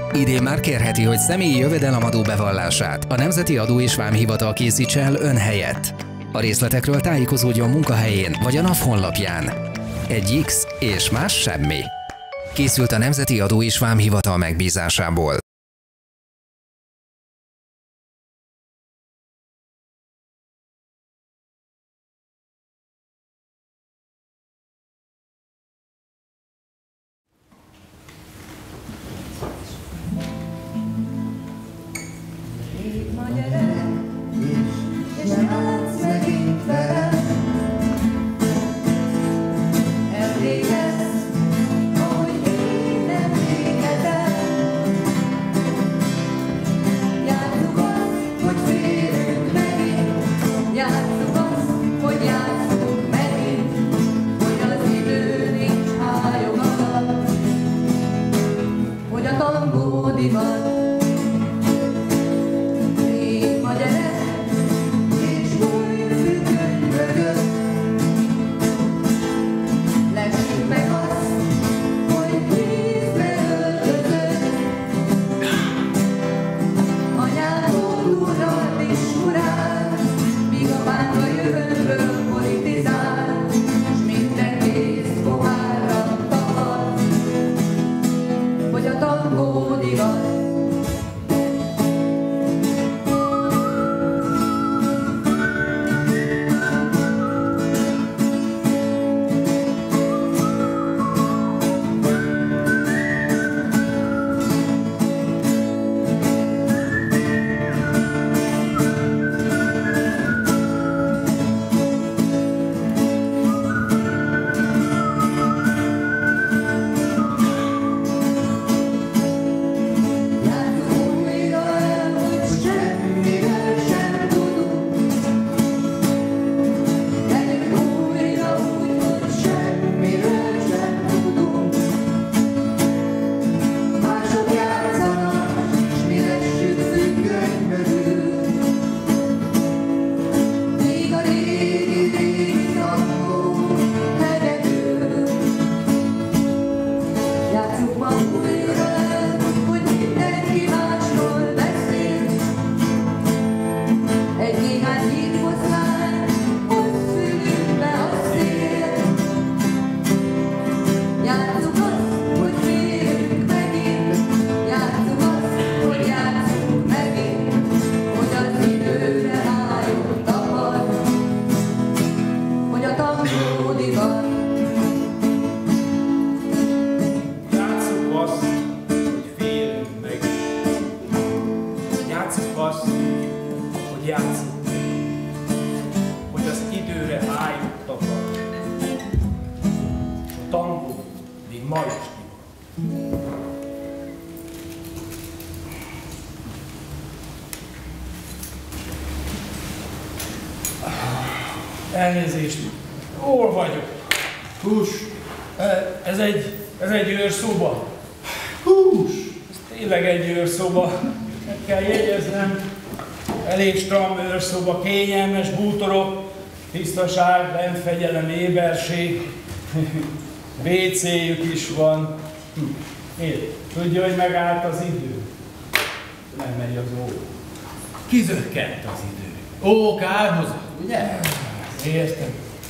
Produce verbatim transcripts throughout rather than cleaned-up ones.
Idén már kérheti, hogy személyi jövedelemadó bevallását a Nemzeti Adó és Vámhivatal készítse el ön helyett. A részletekről tájékozódjon munkahelyén vagy a NAV honlapján. Egy X és más semmi. Készült a Nemzeti Adó és Vámhivatal megbízásából. Elnézést. Hol vagyok? Hús. Ez egy, ez egy őrszoba. Hús. Ez tényleg egy őrszoba. Meg kell jegyeznem. Elég stram őrszoba, kényelmes bútorok, tisztaság, bentfegyelem, éberség. vé céjük is van. Én, tudja, hogy megállt az idő? Nem megy az ó. Kizökkent az idő. Ó, kárhozott, ugye? Értem.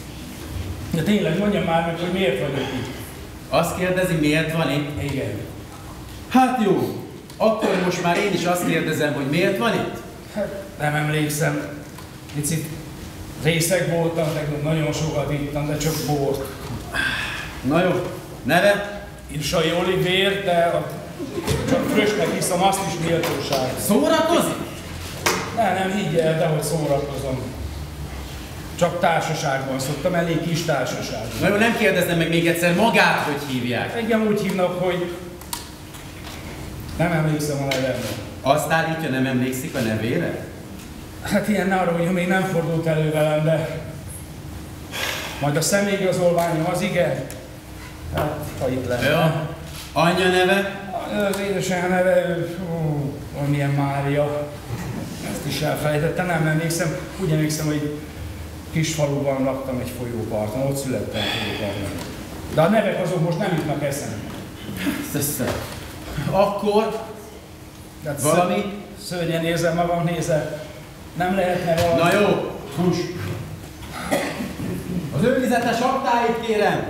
De tényleg, mondjam már meg, hogy miért vagyok itt. Azt kérdezi, miért van itt? Igen. Hát jó. Akkor most már én is azt kérdezem, hogy miért van itt? Hát nem emlékszem. Picit részeg voltam, tegnap nagyon sokat ittam, de csak bort. Na jó. Neve? Irsai Olivér, de a... csak frösnek hiszem, azt is méltóság. Szórakozik? Ne, nem higgyel, de hogy szórakozom. Csak társaságban szoktam, elég kis társaságban. Na jó, nem kérdezem meg még egyszer magát, hogy hívják. Engem úgy hívnak, hogy nem emlékszem a nevemre. Azt állítja, nem emlékszik a nevére? Hát ilyen ne arra, hogy még nem fordult elő velem, de majd a személyigazolványom az igen. Hát, ha itt lenne. Ja. Anyja neve? Az édesanyja neve, ó, valamilyen Mária. Ezt is elfelejtettem, nem emlékszem. Úgy emlékszem, hogy kisfaluban laktam egy folyóparton, ott születtem folyóparton. De a nevek azok most nem jutnak eszembe. Akkor Tehát valami? Szörnyen érzem magam, nézze. Nem lehetne valami... Na jó, fuss! Az őrizetes aktáit kérem!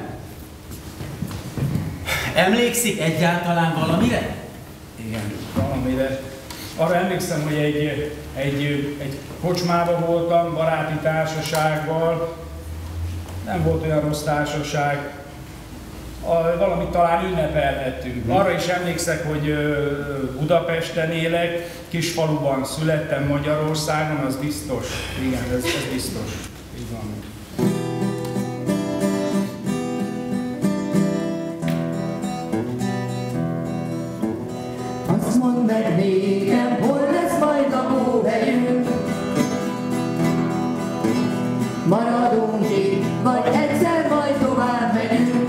Emlékszik egyáltalán valamire? Igen, valamire. Arra emlékszem, hogy egy, egy, egy kocsmában voltam, baráti társasággal. Nem volt olyan rossz társaság. A, valamit talán ünnepelhettünk. Arra is emlékszek, hogy Budapesten élek, kis faluban születtem Magyarországon, az biztos. Igen, ez, ez biztos. Így van. Azt mondd meg nékem, hol lesz majd lakóhelyünk? Maradunk itt, vagy egyszer majd tovább megyünk?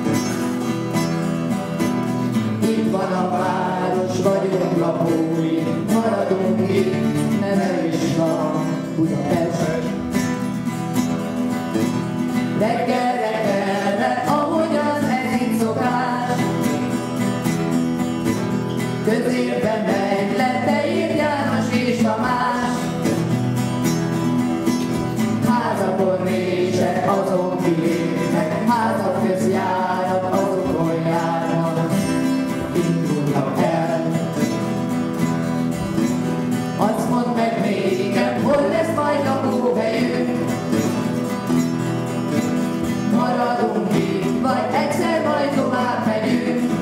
Itt van a város, vagyunk lakói, maradunk itt, neve is van Budapest. Reggelre kelve, ahogyan ez itt szokás, középben megy le, Beír János és Tamás. Házakon rések, azon kilépnek, házak közjárat, azokon járnak, indulnak el. Azt mondd meg nékem, hol lesz majd lakóhelyünk? Maradunk itt, vagy egyszer majd tovább megyünk?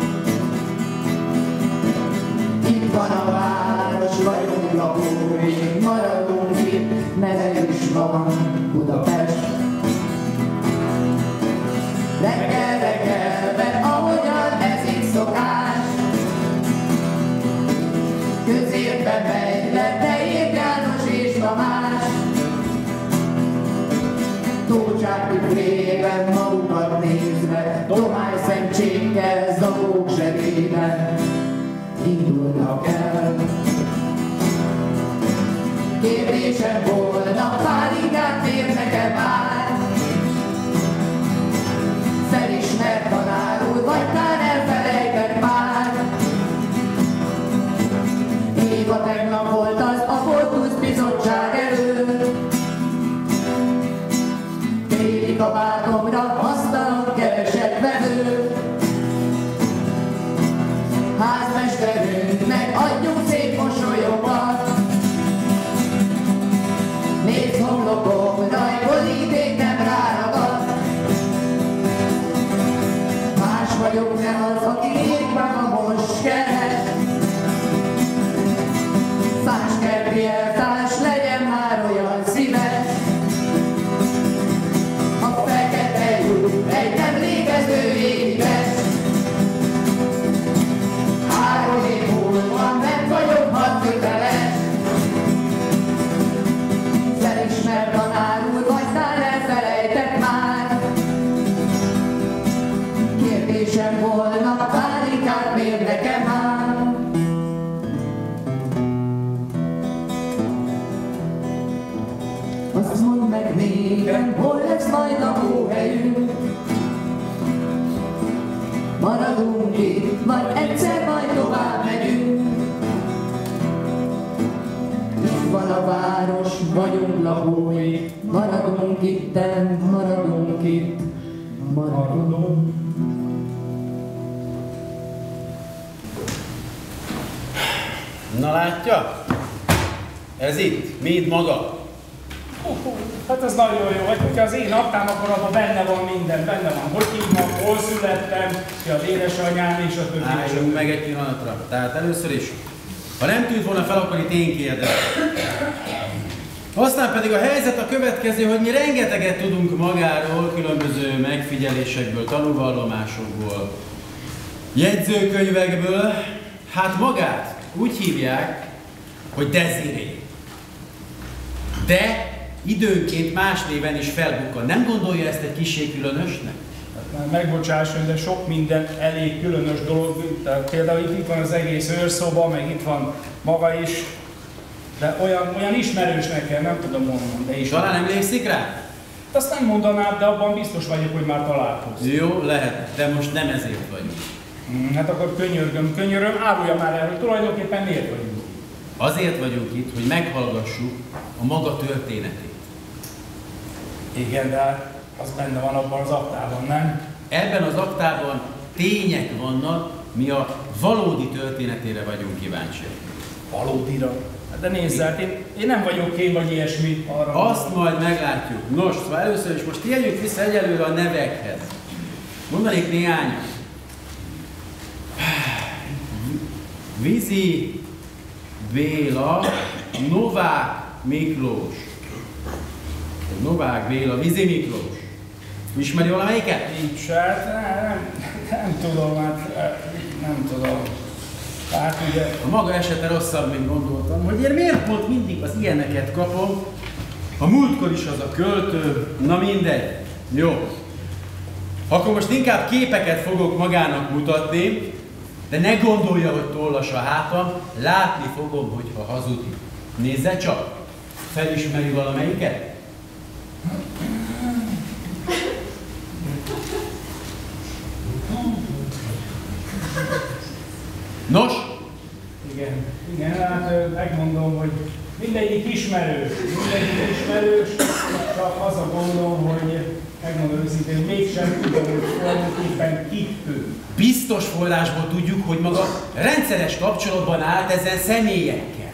Itt van a város, vagyunk lakói, maradunk itt, neve is van Budapest. Reggelre kelve, ahogyan ez itt szokás, középbe megy le, Beír János és Tamás. Tócsáki plében magukat nézve, domány szemcsékkel, zabók zsebében indulnak el. Kérdésem volna, pálinkát mérnek-e már? Felismert tanár úr, vagy tán elfelejtett már? Éva tegnap volt az a Fortusz bizottság előtt. Téli kabátomra asztalon keresett vevő. Házmesterünknek adjunk szép mosolyokat. Nézd homlokomra, egy boríték nem ráragad. Más vagyok, nem az, aki érik meg a moskenet. Száns kerti eltárs, legyen már olyan szíves. A fekete lyuk egy nem létező éves. Három év múlva nem vagyok hadköteles. Felismert tanár úr, vagy tán elfelejtett már? Kérdésem volna, pálinkát mérnek-e már? Azt mondd meg nékem, hol lesz majd lakóhelyünk? Maradunk itt, vagy egyszer majd tovább megyünk? Itt van a város, vagyunk lakói, maradunk itten, maradunk itt, maradunk. Na látja? Ez itt, mind maga. Uh, uh, hát ez nagyon jó, vagy hogyha az én naptám, akkor abban benne van minden, benne van, hogy hívnak, hol születtem, ki az édesanyám és a többi. Álljunk meg egy pillanatra. Tehát először is, ha nem tűnt volna fel, akkor itt én kérdezem. Aztán pedig a helyzet a következő, hogy mi rengeteget tudunk magáról, különböző megfigyelésekből, tanúvallomásokból, jegyzőkönyvekből. Hát magát úgy hívják, hogy Desiré. De időnként más néven is felbukkan. Nem gondolja ezt egy kissé különösnek? Hát megbocsásson, de sok minden elég különös dolog. Tehát például itt, itt van az egész őrszoba, meg itt van maga is. De olyan, olyan ismerős nekem, nem tudom mondani, de is. Talán emlékszik rá? Azt nem mondanám, de abban biztos vagyok, hogy már találkozunk. Jó, lehet, de most nem ezért vagyunk. Hmm, hát akkor könyörgöm, könyöröm, árulja már el, hogy tulajdonképpen miért vagyunk itt? Azért vagyunk itt, hogy meghallgassuk a maga történetét. Igen, de az benne van abban az aktában, nem? Ebben az aktában tények vannak, mi a valódi történetére vagyunk kíváncsiak. Valódira? De nézd, hát én, én nem vagyok én vagy ilyesmi arra. Azt majd meglátjuk. Nos, szóval először is most térjünk vissza egyelőre a nevekhez. Mondanék néhányat. Vizi Béla, Novák Miklós. Novák Béla, Vizi Miklós. Ismeri valamelyiket? Nincs, hát nem, nem, nem tudom, hát nem tudom. Hát ugye... A maga esete rosszabb, mint gondoltam, hogy én miért pont mindig az ilyeneket kapom. A múltkor is az a költő, na mindegy. Jó. Akkor most inkább képeket fogok magának mutatni, de ne gondolja, hogy tollas a hátam, látni fogom, hogyha hazudik. Nézze csak! Felismeri valamelyiket? Nos? Igen, igen, hát megmondom, hogy mindegyik ismerős, mindegyik ismerős, csak az a gondom, hogy megmondom őszintén, hogy mégsem tudom, hogy tulajdonképpen ki ő. Biztos forrásból tudjuk, hogy maga rendszeres kapcsolatban állt ezen személyekkel.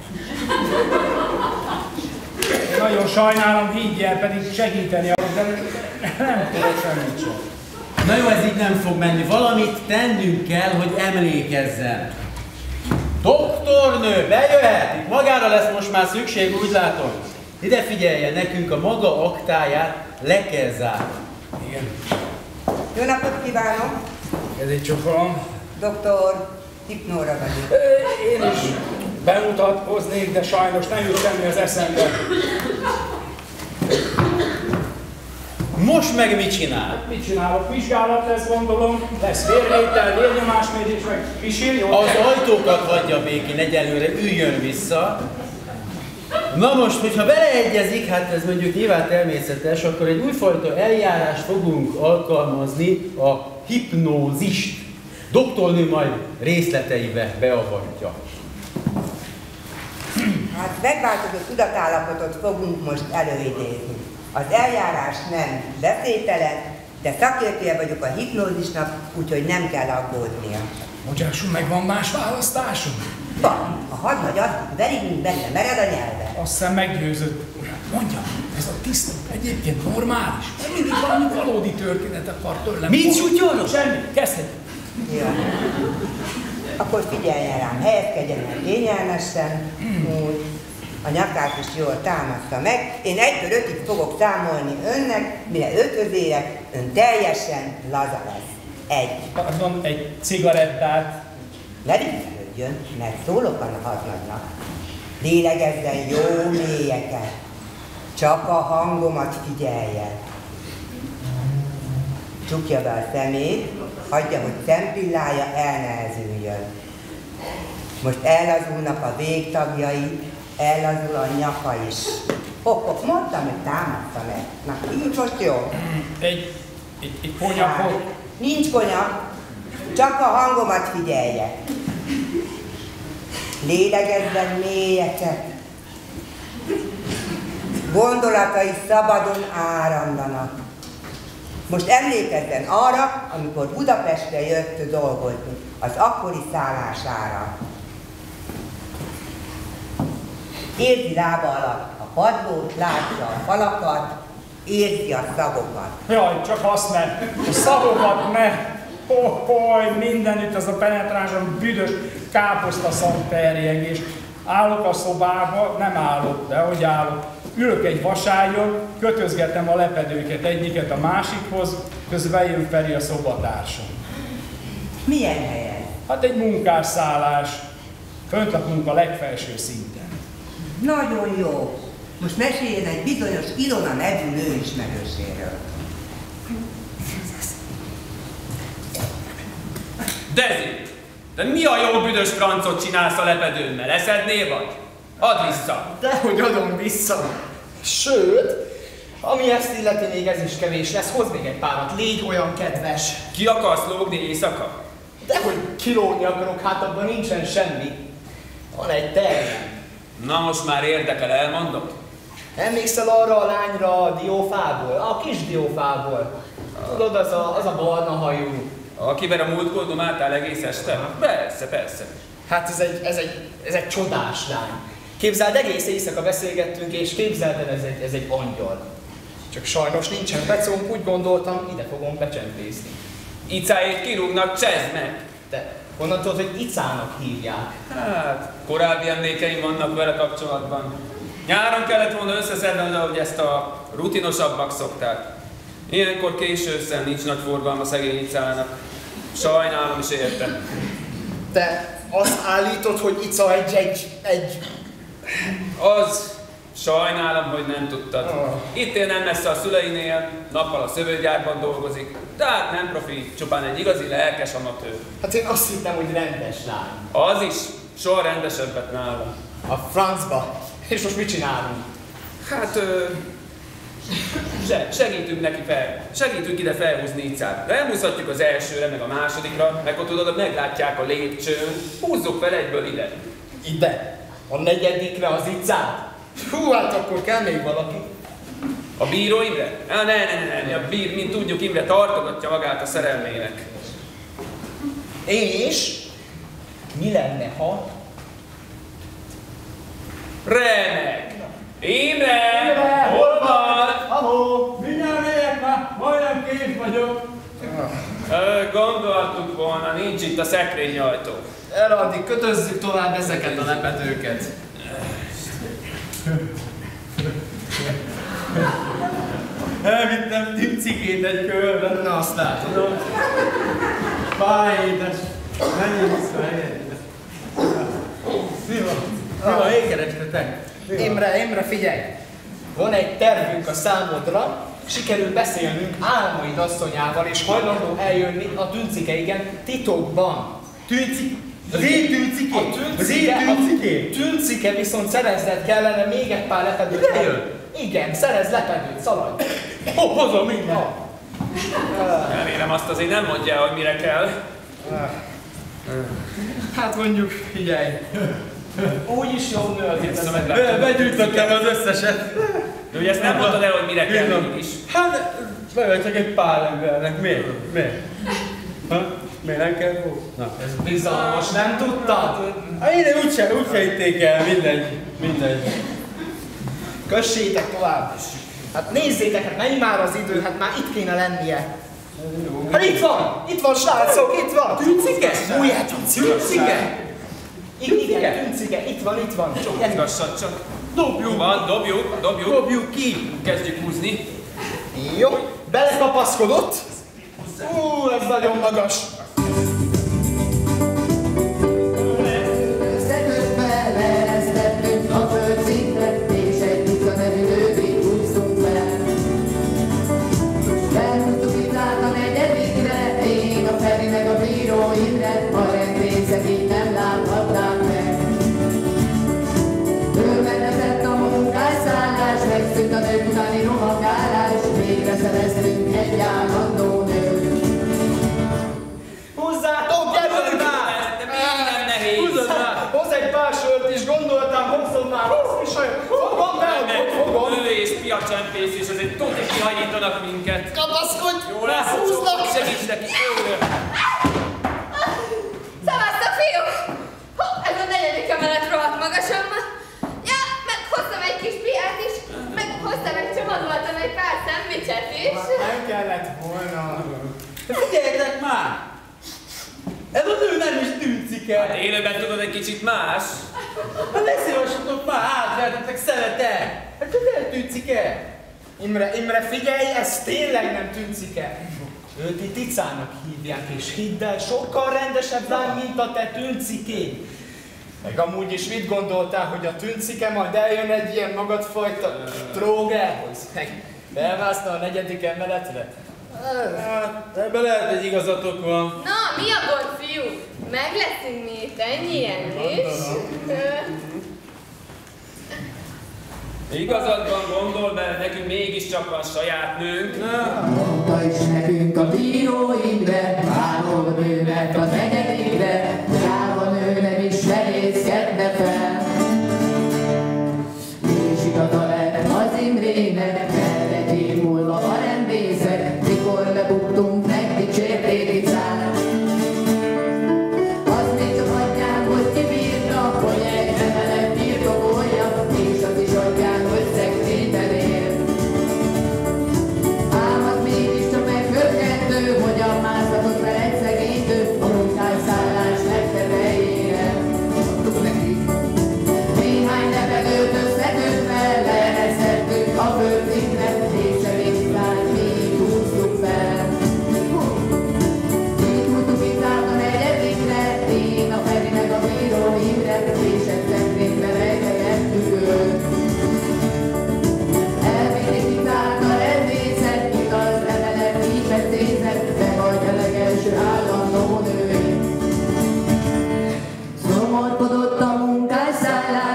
Én nagyon sajnálom, higgyel, pedig segíteni akarok, de nem tudok semmit sem. Na jó, ez így nem fog menni. Valamit tennünk kell, hogy emlékezzen. Doktornő, bejöhet! Itt magára lesz most már szükség, úgy látom. Ide figyeljen, nekünk a maga aktáját le kell zárni. Igen. Jó napot kívánok! Ez egy csokolom. doktor Hipnóra vagyok. Én is bemutatkoznék, de sajnos nem jut semmi az eszembe. Most meg mit csinál? Mit csinálok? Vizsgálat lesz, gondolom, lesz vérvétel, vérnyomásmérés, meg pisil, jó? Az ajtókat hagyja békén, egyelőre üljön vissza. Na most, hogyha beleegyezik, hát ez mondjuk nyilván természetes, akkor egy újfajta eljárást fogunk alkalmazni, a hipnózist. Doktornő majd részleteibe beavatja. Hát megváltozott tudatállapotot fogunk most előidézni. Az eljárás nem beszédtelen, de szakértője vagyok a hipnózisnak, úgyhogy nem kell aggódnia. Bocsásson meg, van más választásunk? Van, a hadnagy azt verig, mint benne mered a nyelve. Azt hiszem meggyőzött. Mondja, ez a tiszta egyébként normális? De mindig valami valódi történet akar tőlem. Mit sutyorok? Semmi, kezdhetjük. Ja. Akkor figyeljen rám, helyezkedjen el kényelmesen, úgy. A nyakát is jól támaszta meg. Én egytől ötig fogok számolni önnek, mire öthöz érek, ön teljesen laza lesz. Egy. Pardon, egy cigarettát. Ne viccelődjön, mert szólok a hadnagynak. Lélegezzen jó mélyeket. Csak a hangomat figyeljen. Csukja be a szemét, hagyja, hogy szempillája elnehezüljön. Most ellazulnak a végtagjai, ellazul a nyaka is. Hopp, hopp, mondtam, hogy támadta meg. Na, így most jó. Egy, egy, egy konyakot. Nincs konyak, csak a hangomat figyelje. Lélegezzen mélyeket. Gondolatai szabadon áramlanak. Most emlékezzen arra, amikor Budapestre jött dolgozni, az akkori szállására. Érzi lába alatt a padlót, látja a falakat, érzi a szagokat. Jaj, csak azt ne, a szagokat ne. Hoholy, mindenütt az a penetránsan büdös káposztaszag terjeng, és állok a szobába, nem állok, de hogy állok. Ülök egy vaságyon, kötözgetem a lepedőket egyiket a másikhoz, közben jön Feri a szobatársam. Milyen helyen? Hát egy munkásszállás. Fönt lakunk a legfelső szinten. Nagyon jó. Most meséljen egy bizonyos Ilona nevű nő ismerőséről. Dezi, de mi a jó büdös francot csinálsz a lepedőmmel? Eszedné vagy? Add vissza! Dehogy adom vissza. Sőt, ami ezt illeti, még ez is kevés lesz. Hozz még egy párat, légy olyan kedves. Ki akarsz lógni éjszaka? Dehogy kilógni akarok, hát abban nincsen semmi. Van egy tervem. Na most már érdekel, elmondom. Emlékszel arra a lányra a diófából? A kis diófából. Tudod, az a, az a barna hajú. Akivel a múltkor dumáltál egész este? Persze, persze. Hát ez egy, ez egy, ez egy csodás lány. Képzeld, egész éjszaka beszélgettünk, és képzeld el, ez egy, ez egy angyal. Csak sajnos nincsen pecónk, úgy gondoltam, ide fogom becsempészni. Icáét kirúgnak, csezd meg! Te honnan tudod, hogy Icának hívják? Hát, korábbi emlékeim vannak vele kapcsolatban. Nyáron kellett volna összeszedni, ahogy ezt a rutinosabbak szokták. Ilyenkor késő összen nincs nagy forgalma szegény Icának. Sajnálom is érte. Te azt állítod, hogy Ica egy, egy, egy... Az... Sajnálom, hogy nem tudtad. Oh. Itt él nem messze a szüleinél, nappal a szövőgyárban dolgozik, tehát nem profi, csupán egy igazi lelkes amatőr. Hát én azt hittem, hogy rendes lány. Az is, soha rendesebbet nála. A francba. És most mit csinálunk? Hát, ö, se, segítünk neki fel, segítünk ide felhúzni Icát. Elhúzhatjuk az elsőre, meg a másodikra, meg ott tudod, meglátják a lépcsőn. Húzzuk fel egyből ide. Ide? A negyedikre az Icát? Hú, hát akkor kell még valaki. A bíró Imre? Á, ne, ne, ne, ne, a bír, mint tudjuk, Imre tartogatja magát a szerelmének. És mi lenne, ha? Remek! Imre! Imre! Hol van? Haló! Mindjárt megyek már, majdnem kész vagyok. Ö, gondoltuk volna, nincs itt a szekrényajtó. Erre addig kötözzük tovább ezeket a lepedőket. Elvittem Timcikét egy körbe. Na, azt látod. Fáj, édes. Menjünk vissza, menjünk. Mi van? Mi van, én keresketek? Imre, Imre, figyelj! Van egy tervünk a számodra, sikerül beszélnünk Álmaid asszonyával, és hajlandó eljönni a Tüncike, igen, titokban. Tüncik? Az én Tünciké? A Tüncike, Az én Tünciké? a Tüncike viszont szerezned kellene még egy pár lepedőt. Ide jön? Igen, szerez lepedőt, szaladj! Ho, hozom minden! Remélem azt azért nem mondja, hogy mire kell. Hát mondjuk, figyelj! Úgyis jó nő az itt. Be, begyűjtöttem az összeset. De ugye ezt nem mondtad el, hogy mire kell Bizony. mégis. Hát, bejön csak egy pár embernek. Miért? Miért? Ha? Miért nem kell fog? Na. Ez bizalmas, nem tudtad? Hát én úgyse, úgyse hitték el, mindegy, mindegy. Kössétek tovább! Hát nézzétek, hát menj már az idő, hát már itt kéne lennie. Hát itt van! Itt van, srácok, itt van! Tüncike? Új, hát Tüncike! Igen, Tüncike, itt van, itt van. Igazság csak. Dobjuk! Van, dobjuk, dobjuk. Dobjuk ki! Kezdjük húzni. Jó, belekapaszkodott. Ú, ez nagyon magas. Összekötve leeresztettünk a földszintre, és egy Ica nevű nővét húztunk fel. Felhúztuk Icát a negyedikre, én, a Feri meg a bíró Imre, a rendészek így nem láthatnák meg. Örvendezett a munkásszállás, megszűnt a nők utáni rohangálás, végre szereztünk egy állandó nőt. Húzzátok, gyerünk már! De még nem nehéz. Húzzad már! Hozz egy pár sört is, gondoltam, hozzon már, hozz is olyan. Fogom be, hogy fogom. Nő és piacsempész, és azért tudni kihagyítanak minket. Kapaszkodj! Jó lesz, húzlak! segíts neki, jó. Szevasztok, fiúk! Hó, ez a negyedik emelet rohadt magasan van. Ja, meg hoztam egy kis piát is, meg hoztam egy csomagoltam egy pár szendvicset is. Nem kellett volna. Figyeljetek már! Ez a nő nem is Tüncike! Hát élőben tudod egy kicsit más. Hát ne szívassatok már, átvertetek, szeretek! Hát csak el Tüncike! Imre, Imre, figyelj, ez tényleg nem Tüncike. Őt itt Icának hívják, és hidd el, sokkal rendesebb lány, mint a te Tüncikéd. Meg amúgy is mit gondoltál, hogy a Tüncike majd eljön egy ilyen magadfajta trógerhoz? Meg elvászna a negyedik emeletre? Hát, ebben lehet, hogy igazatok van. Na, mi a gond, fiúk? Meg leszünk mi itt ennyien is. Igazadban gondol, de nekünk mégiscsak van saját nőnk. Mondta is nekünk a bíró Imre, három nőnek az egyet.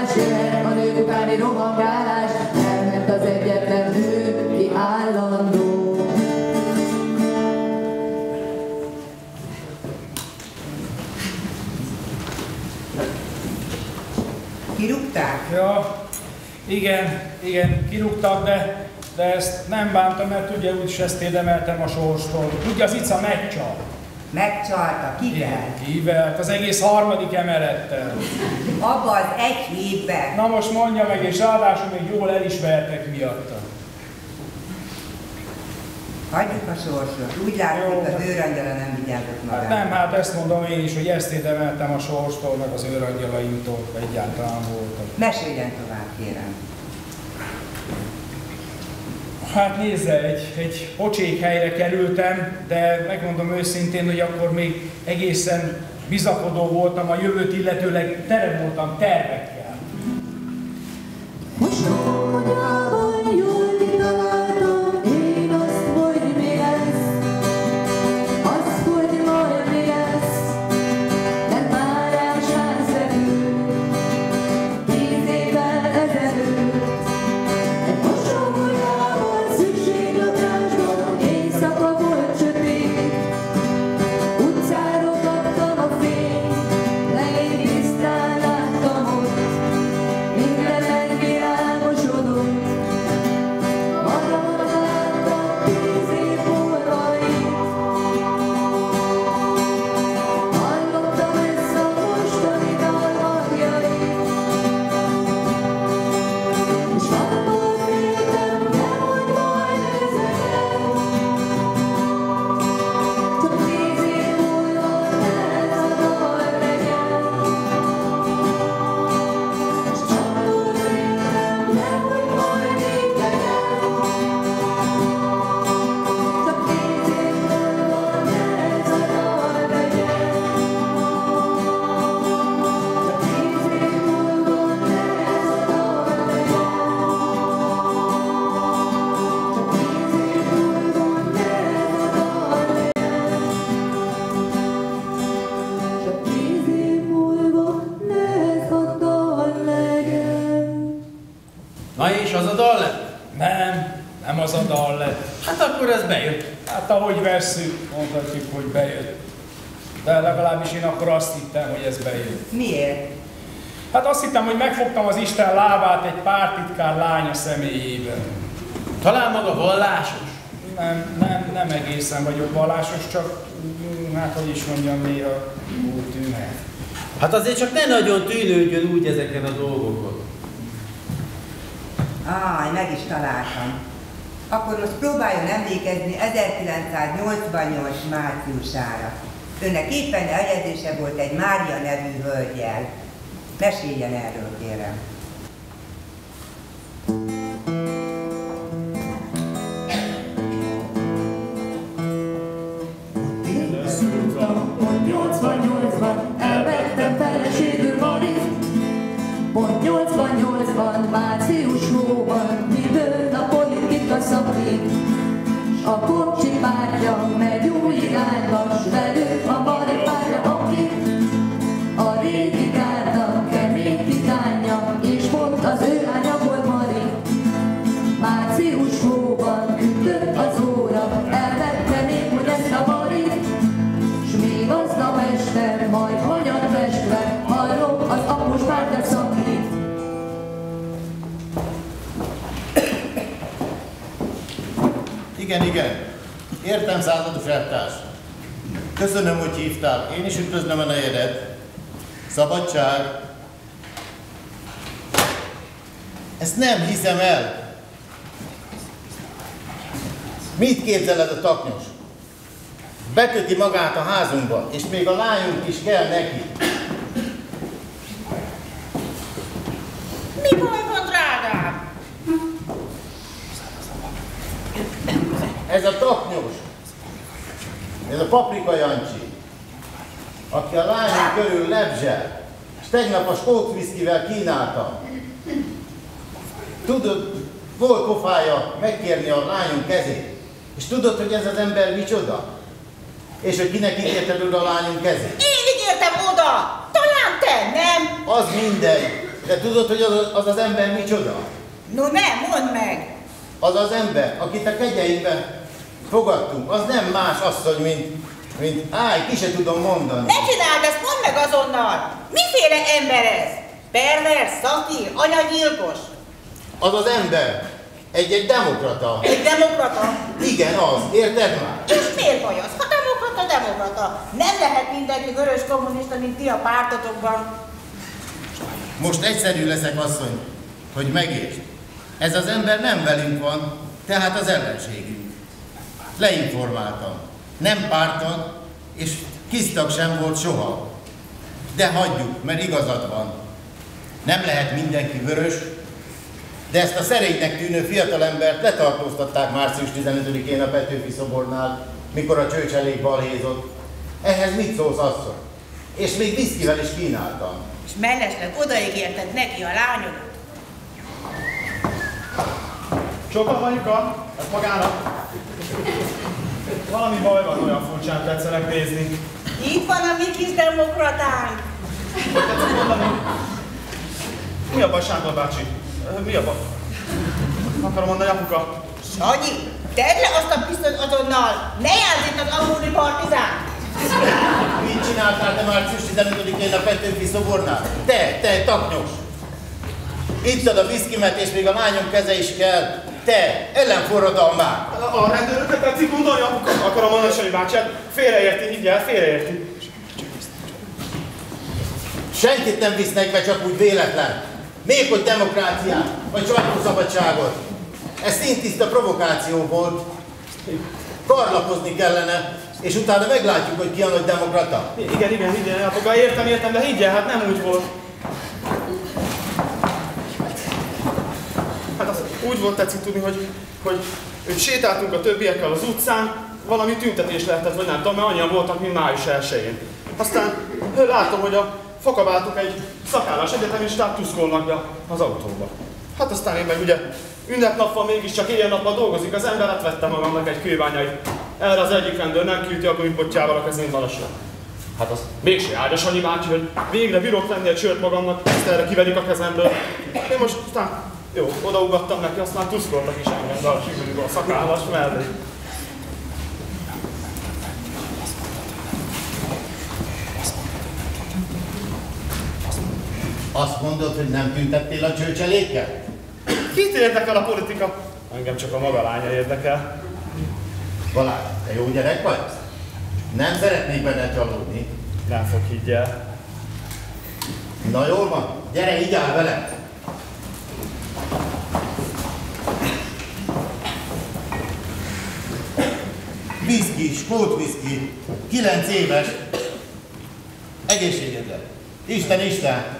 rohanás, jöhet a nők utáni rohangálás, elment az egyetlen nő, ki állandó. Kirúgták? Ja, igen, igen, kirúgtak, de, de ezt nem bántam, mert ugye úgyis ezt érdemeltem a sorstól. Ugye az Ica megcsal. Megcsalta? Kivel? Kivel? Az egész harmadik emelettel. Abba az egy hétben. Na most mondja meg, és ráadásul még jól elismertek miatta. Hagyjuk a sorsot. Úgy látszik, az őrangyala nem vigyázott magára. Hát nem, hát ezt mondom én is, hogy ezt érdemeltem a sorstól, meg az őrangyalaimtól, egyáltalán voltak. Meséljen tovább, kérem. Hát nézze, egy, egy pocsék helyre kerültem, de megmondom őszintén, hogy akkor még egészen bizakodó voltam a jövőt, illetőleg tele voltam tervekkel. Most magában jól kitaláltam, én azt, hogy mi lesz, azt, hogy majd mi lesz, nem már elsánszerű, tíz évvel ezelőtt. Egy mosógójában, szükséglakásban, éjszaka volt sötét, utcáról kaptam a fényt, legény tisztán láttam ott, minden megvilágosodott. Magamat láttam tíz év múlva itt, hallottam ezt a mostani dal hangjait, és abból féltem, nehogy majd ezeket, csak tíz év múlva ez a dal legyen. És abból féltem, nehogy majd így legyen, csak tíz év múlva ez a dal legyen. Csak tíz év múlva ez a dal legyen. Csak tíz év múlva ez a dal legyen. Csak tíz év múlva ez a dal legyen. Na és az a dal lett? Nem, nem az a dal lett. Hát akkor ez bejött. Hát ahogy vesszük, mondhatjuk, hogy bejött. De legalábbis én akkor azt hittem, hogy ez bejött. Miért? Hát azt hittem, hogy megfogtam az Isten lábát egy pártitkár lánya személyében. Talán maga vallásos? Nem, nem, nem egészen vagyok vallásos, csak mm, hát hogy is mondjam, néha úgy tűnhet. Hát azért csak ne nagyon tűnődjön úgy ezeken a dolgokon. Áj, meg is találtam. Akkor most próbáljon emlékezni ezerkilencszáznyolcvannyolc márciusára. Önnek éppen eljegyzése volt egy Mária nevű hölgyel. Meséljen erről, kérem. Szúrtam, pont nyolcvannyolcban elvettem feleségül Marit. Pont nyolcvannyolcban, március hóban, midőn a politika szakít. S a kocsi párja megy új irányba, s velük a Mari párja, aki a régi gárda kemény titánja, és pont az ő lánya volt Mari. Március hóban ütött az óra, elvette még, hogy ezt a Marit, s még aznap este, majd hanyat festve, hallom az apus párja szakít. Igen, igen. Értem, századú feltárs. Köszönöm, hogy hívtál. Én is üdvözlöm a nejedet. Szabadság. Ezt nem hiszem el. Mit képzel ez a taknyos? Beköti magát a házunkba, és még a lányunk is kell neki. Mi baj van, drágám? Ez a taknyos, ez a Paprika Jancsi, aki a lányunk körül lebzsel, és tegnap a skót viszkivel kínálta. Tudod, volt pofája megkérni a lányunk kezét, és tudod, hogy ez az ember micsoda? És hogy kinek ígérted oda a lányunk kezét? Én ígértem oda! Talán te, nem? Az mindegy, De tudod, hogy az az, az ember micsoda? No nem, mondd meg! Az az ember, akit a kegyeinkbe fogadtunk, az nem más asszony, mint, mint áj, ki se tudom mondani. Ne csináld ezt, mondd meg azonnal! Miféle ember ez? Pervers, szatír, anyagyilkos? Az az ember, egy-egy demokrata. Egy demokrata? Igen, az, érted már? És miért baj az? Ha demokrata, demokrata. Nem lehet mindenki vörös kommunista, mint ti a pártotokban. Most egyszerű leszek, asszony, hogy megértsd. Ez az ember nem velünk van, tehát az ellenségünk. Leinformáltam. Nem pártag, és kisztag sem volt soha. De hagyjuk, mert igazad van. Nem lehet mindenki vörös, de ezt a szerénynek tűnő fiatalembert letartóztatták március tizenötödikén a Petőfi szobornál, mikor a csőcselék balhézott. Ehhez mit szólsz, asszony? És még viszkivel is kínáltam. És mellesleg odaígérted neki a lányodat. Sokan Anyuka, ez magának. Valami baj van, olyan furcsán tetszenek nézni. Itt van a mi kis demokratánk. Hogy tetszett mondani? Mi a baj, Sándor bácsi? Mi a baj? Akarom mondani, apuka. Sanyi, tedd le azt a pisztolyt azonnal! Ne jársz itt az amúri partizán! Mit csináltál te március tizenötödikén a Petőfi szobornál? Te, te, taknyos! Ittad a viszkimet, és még a lányom keze is kell. Te, ellenforradalmár! A, a rendőröket tetszik gondolni, apuka? Akarom mondani, Sanyi bácsi, hát félreérti, higgyel, félreérti. Senkit nem visznek be csak úgy véletlen. Még hogy demokráciát, vagy sajtószabadságot. Ez szintiszta provokáció volt. Karlapozni kellene, és utána meglátjuk, hogy ki a nagy demokrata. Igen, igen, igen, apuka, értem, értem, de higgyel, hát nem úgy volt. Hát az úgy volt, tetszik tudni, hogy, hogy, hogy sétáltunk a többiekkel az utcán, valami tüntetés lehetett, vagy nem tudom, mert annyian voltak, mint május elsején. Aztán látom, hogy a fakabáltuk egy szakállás egyetemistát tuszkolnak be az autóba. Hát aztán én meg ugye ünnepnap van, mégiscsak éjjel-nappal dolgozik az ember, hát vettem magamnak egy kőbányait. Erre az egyik rendőr nem küldti a gumipottyával a kezén valasan. Hát az mégse áldja, Sanyi bácsi, hogy végre bírok venni egy sört magamnak, ezt erre kiverik a kezemből. Én most aztán jó, odaugattam neki, aztán tuszkoltak is engem, de a sűrűből a szakállas mellé. Azt mondod, hogy nem tüntettél a csőcselékkel? Kit érdekel a politika? Engem csak a maga lánya érdekel. Balázs, te jó gyerek vagy? Nem szeretnék benne csalódni. Nem fog higgyel. Na jól van, gyere, így áll vele. Viszki, skót viszki, kilenc éves. Egészségedre. Isten, Isten.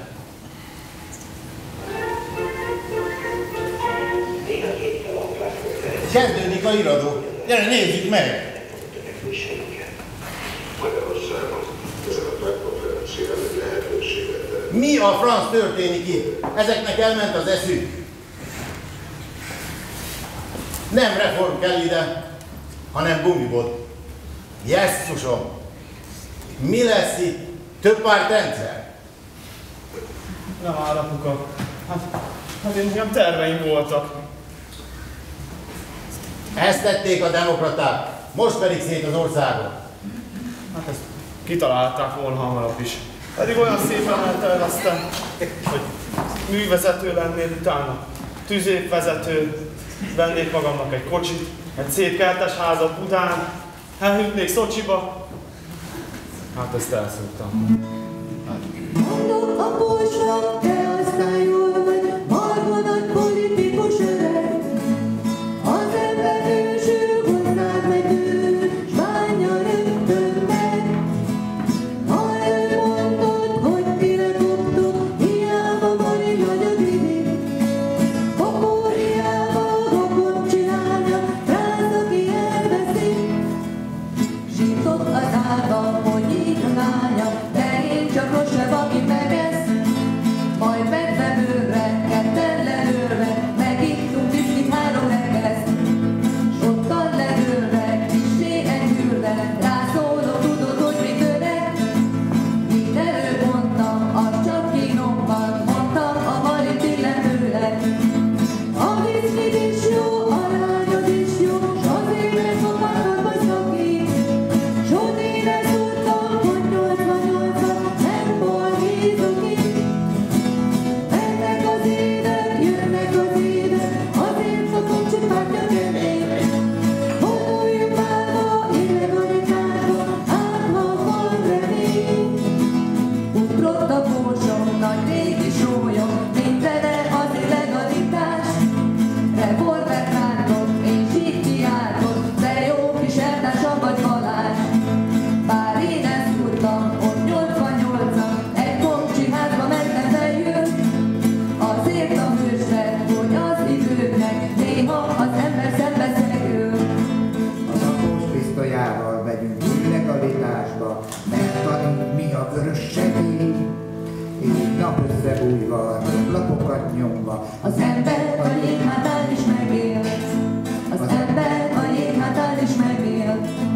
Kezdődik a iradó. Gyere, nézzük meg! Mi a franc történik itt? Ezeknek elment az eszük. Nem reform kell ide, hanem gumibot. Jesszusom! Mi lesz itt? Több pártrendszer? Nem áll, apuka. Hát, hát én nekem terveim voltak. Ezt tették a demokraták, most pedig szét az országot. Hát ezt kitalálták volna hamarabb is. Pedig olyan szépen elterveztem, hogy művezető lennék utána, tüzépvezető, vennék magamnak egy kocsit, egy szép kertes házat Budán, elhűtnék Szocsiba. Hát ezt elszúrtam. Mondok a polsra, te aztán jól vagy, marha nagy politikus öreg. Az ember ősül, hozzád megőrül, s bánja rögtön meg. Ha elmondod, hogy ti lekoptok, hiába van egy nagy a divi. Akkor hiába a rokon csinálja, ráz, aki elveszi. Zsított az ága, hogy így a lánya, de én csak rosebb, aki megesz. nap összebújva, lapokat nyomva. Az ember a jéghátán is megél, az ember a jéghátán is megél.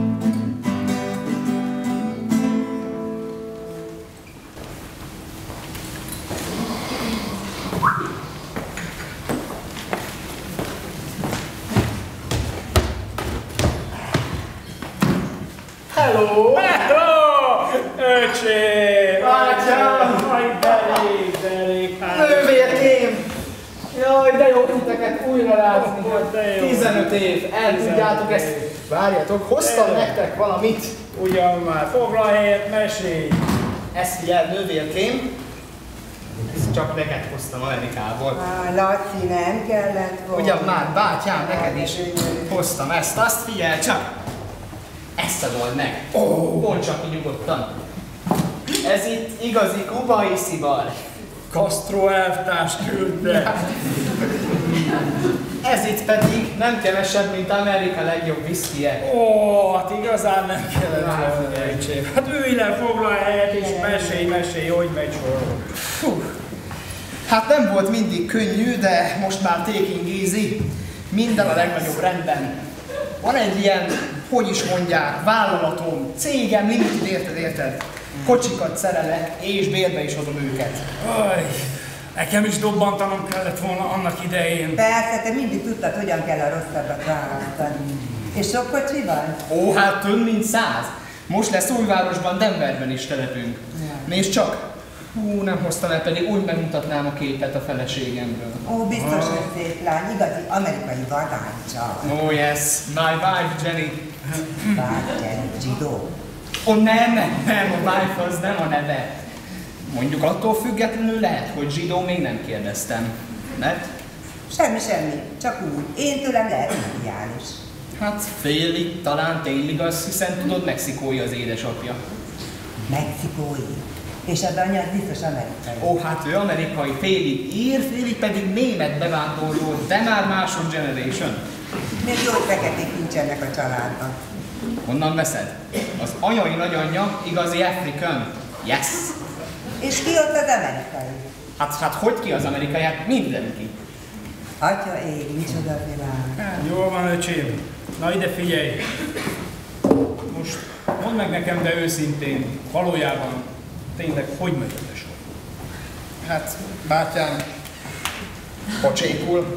Hello! Hello! Öcsém! Bátyám! Aj, derék, derék, hát... Nővérkém! Jaj, de jó titeket újra látni. Oh, de jó. tizenöt év, el tudjátok ezt. Várjatok, hoztam nektek valamit. Ugyan már, foglal helyet, mesélj! Ezt figyeld, nővérkém. Ezt csak neked hoztam Amerikából. Á, Laci, nem kellett volna. Ugyan már, bátyám, neked is hoztam ezt, azt figyelj csak. Ezt adold meg. Oh. Mondd csak ki nyugodtan. Ez itt igazi kubai szivar. Castro elvtárs küldte. Ez itt pedig nem kevesebb, mint Amerika legjobb viszkije. Ó, hát igazán nem kellett volna, öcsém. Hát ülj le, foglal helyet és mesélj, mesélj, hogy megy sorol. Hát nem volt mindig könnyű, de most már taking easy. Minden a legnagyobb rendben. Van egy ilyen, hogy is mondják, vállalatom, cégem, limited, érted, érted? Kocsikat szerelek, és bérbe is adom őket. Aj, nekem is dobbantanom kellett volna annak idején. Persze, te mindig tudtad, hogyan kell a rosszabbat választani. És sok kocsi van? Ó, hát több mint száz. Most lesz Újvárosban, Denverben is telepünk. Ja. Nézd csak! Hú, nem hoztam el, pedig úgy megmutatnám a képet a feleségemről. Ó, biztos, hogy szép lány, igazi amerikai vadáncsa. Oh yes, my wife Jenny. Wife Jenny, zsidó. Ó, oh, nem, nem, nem, a wife az nem a neve. Mondjuk attól függetlenül lehet, hogy zsidó, még nem kérdeztem. Mert? Semmi, semmi, csak úgy. Én tőlem lehet indiánus. Hát félig, talán tényleg az, hiszen tudod, mexikói az édesapja. Mexikói? És az anyja az biztos amerikai. Ó, hát ő amerikai, félig ír, félig pedig német bevándorló, de már másod generation. Még jó feketék nincsenek a családban. Honnan veszed? Az anyai nagyanyja igazi African. Yes! És ki ott az amerikai? Hát, hát hogy ki az amerikai? Hát mindenki. Atya ég, micsoda világ. Hát, jól van, öcsém. Na ide figyelj. Most mondd meg nekem, de őszintén, valójában tényleg hogy megy a tesó? Hát, bátyám, pocsékul.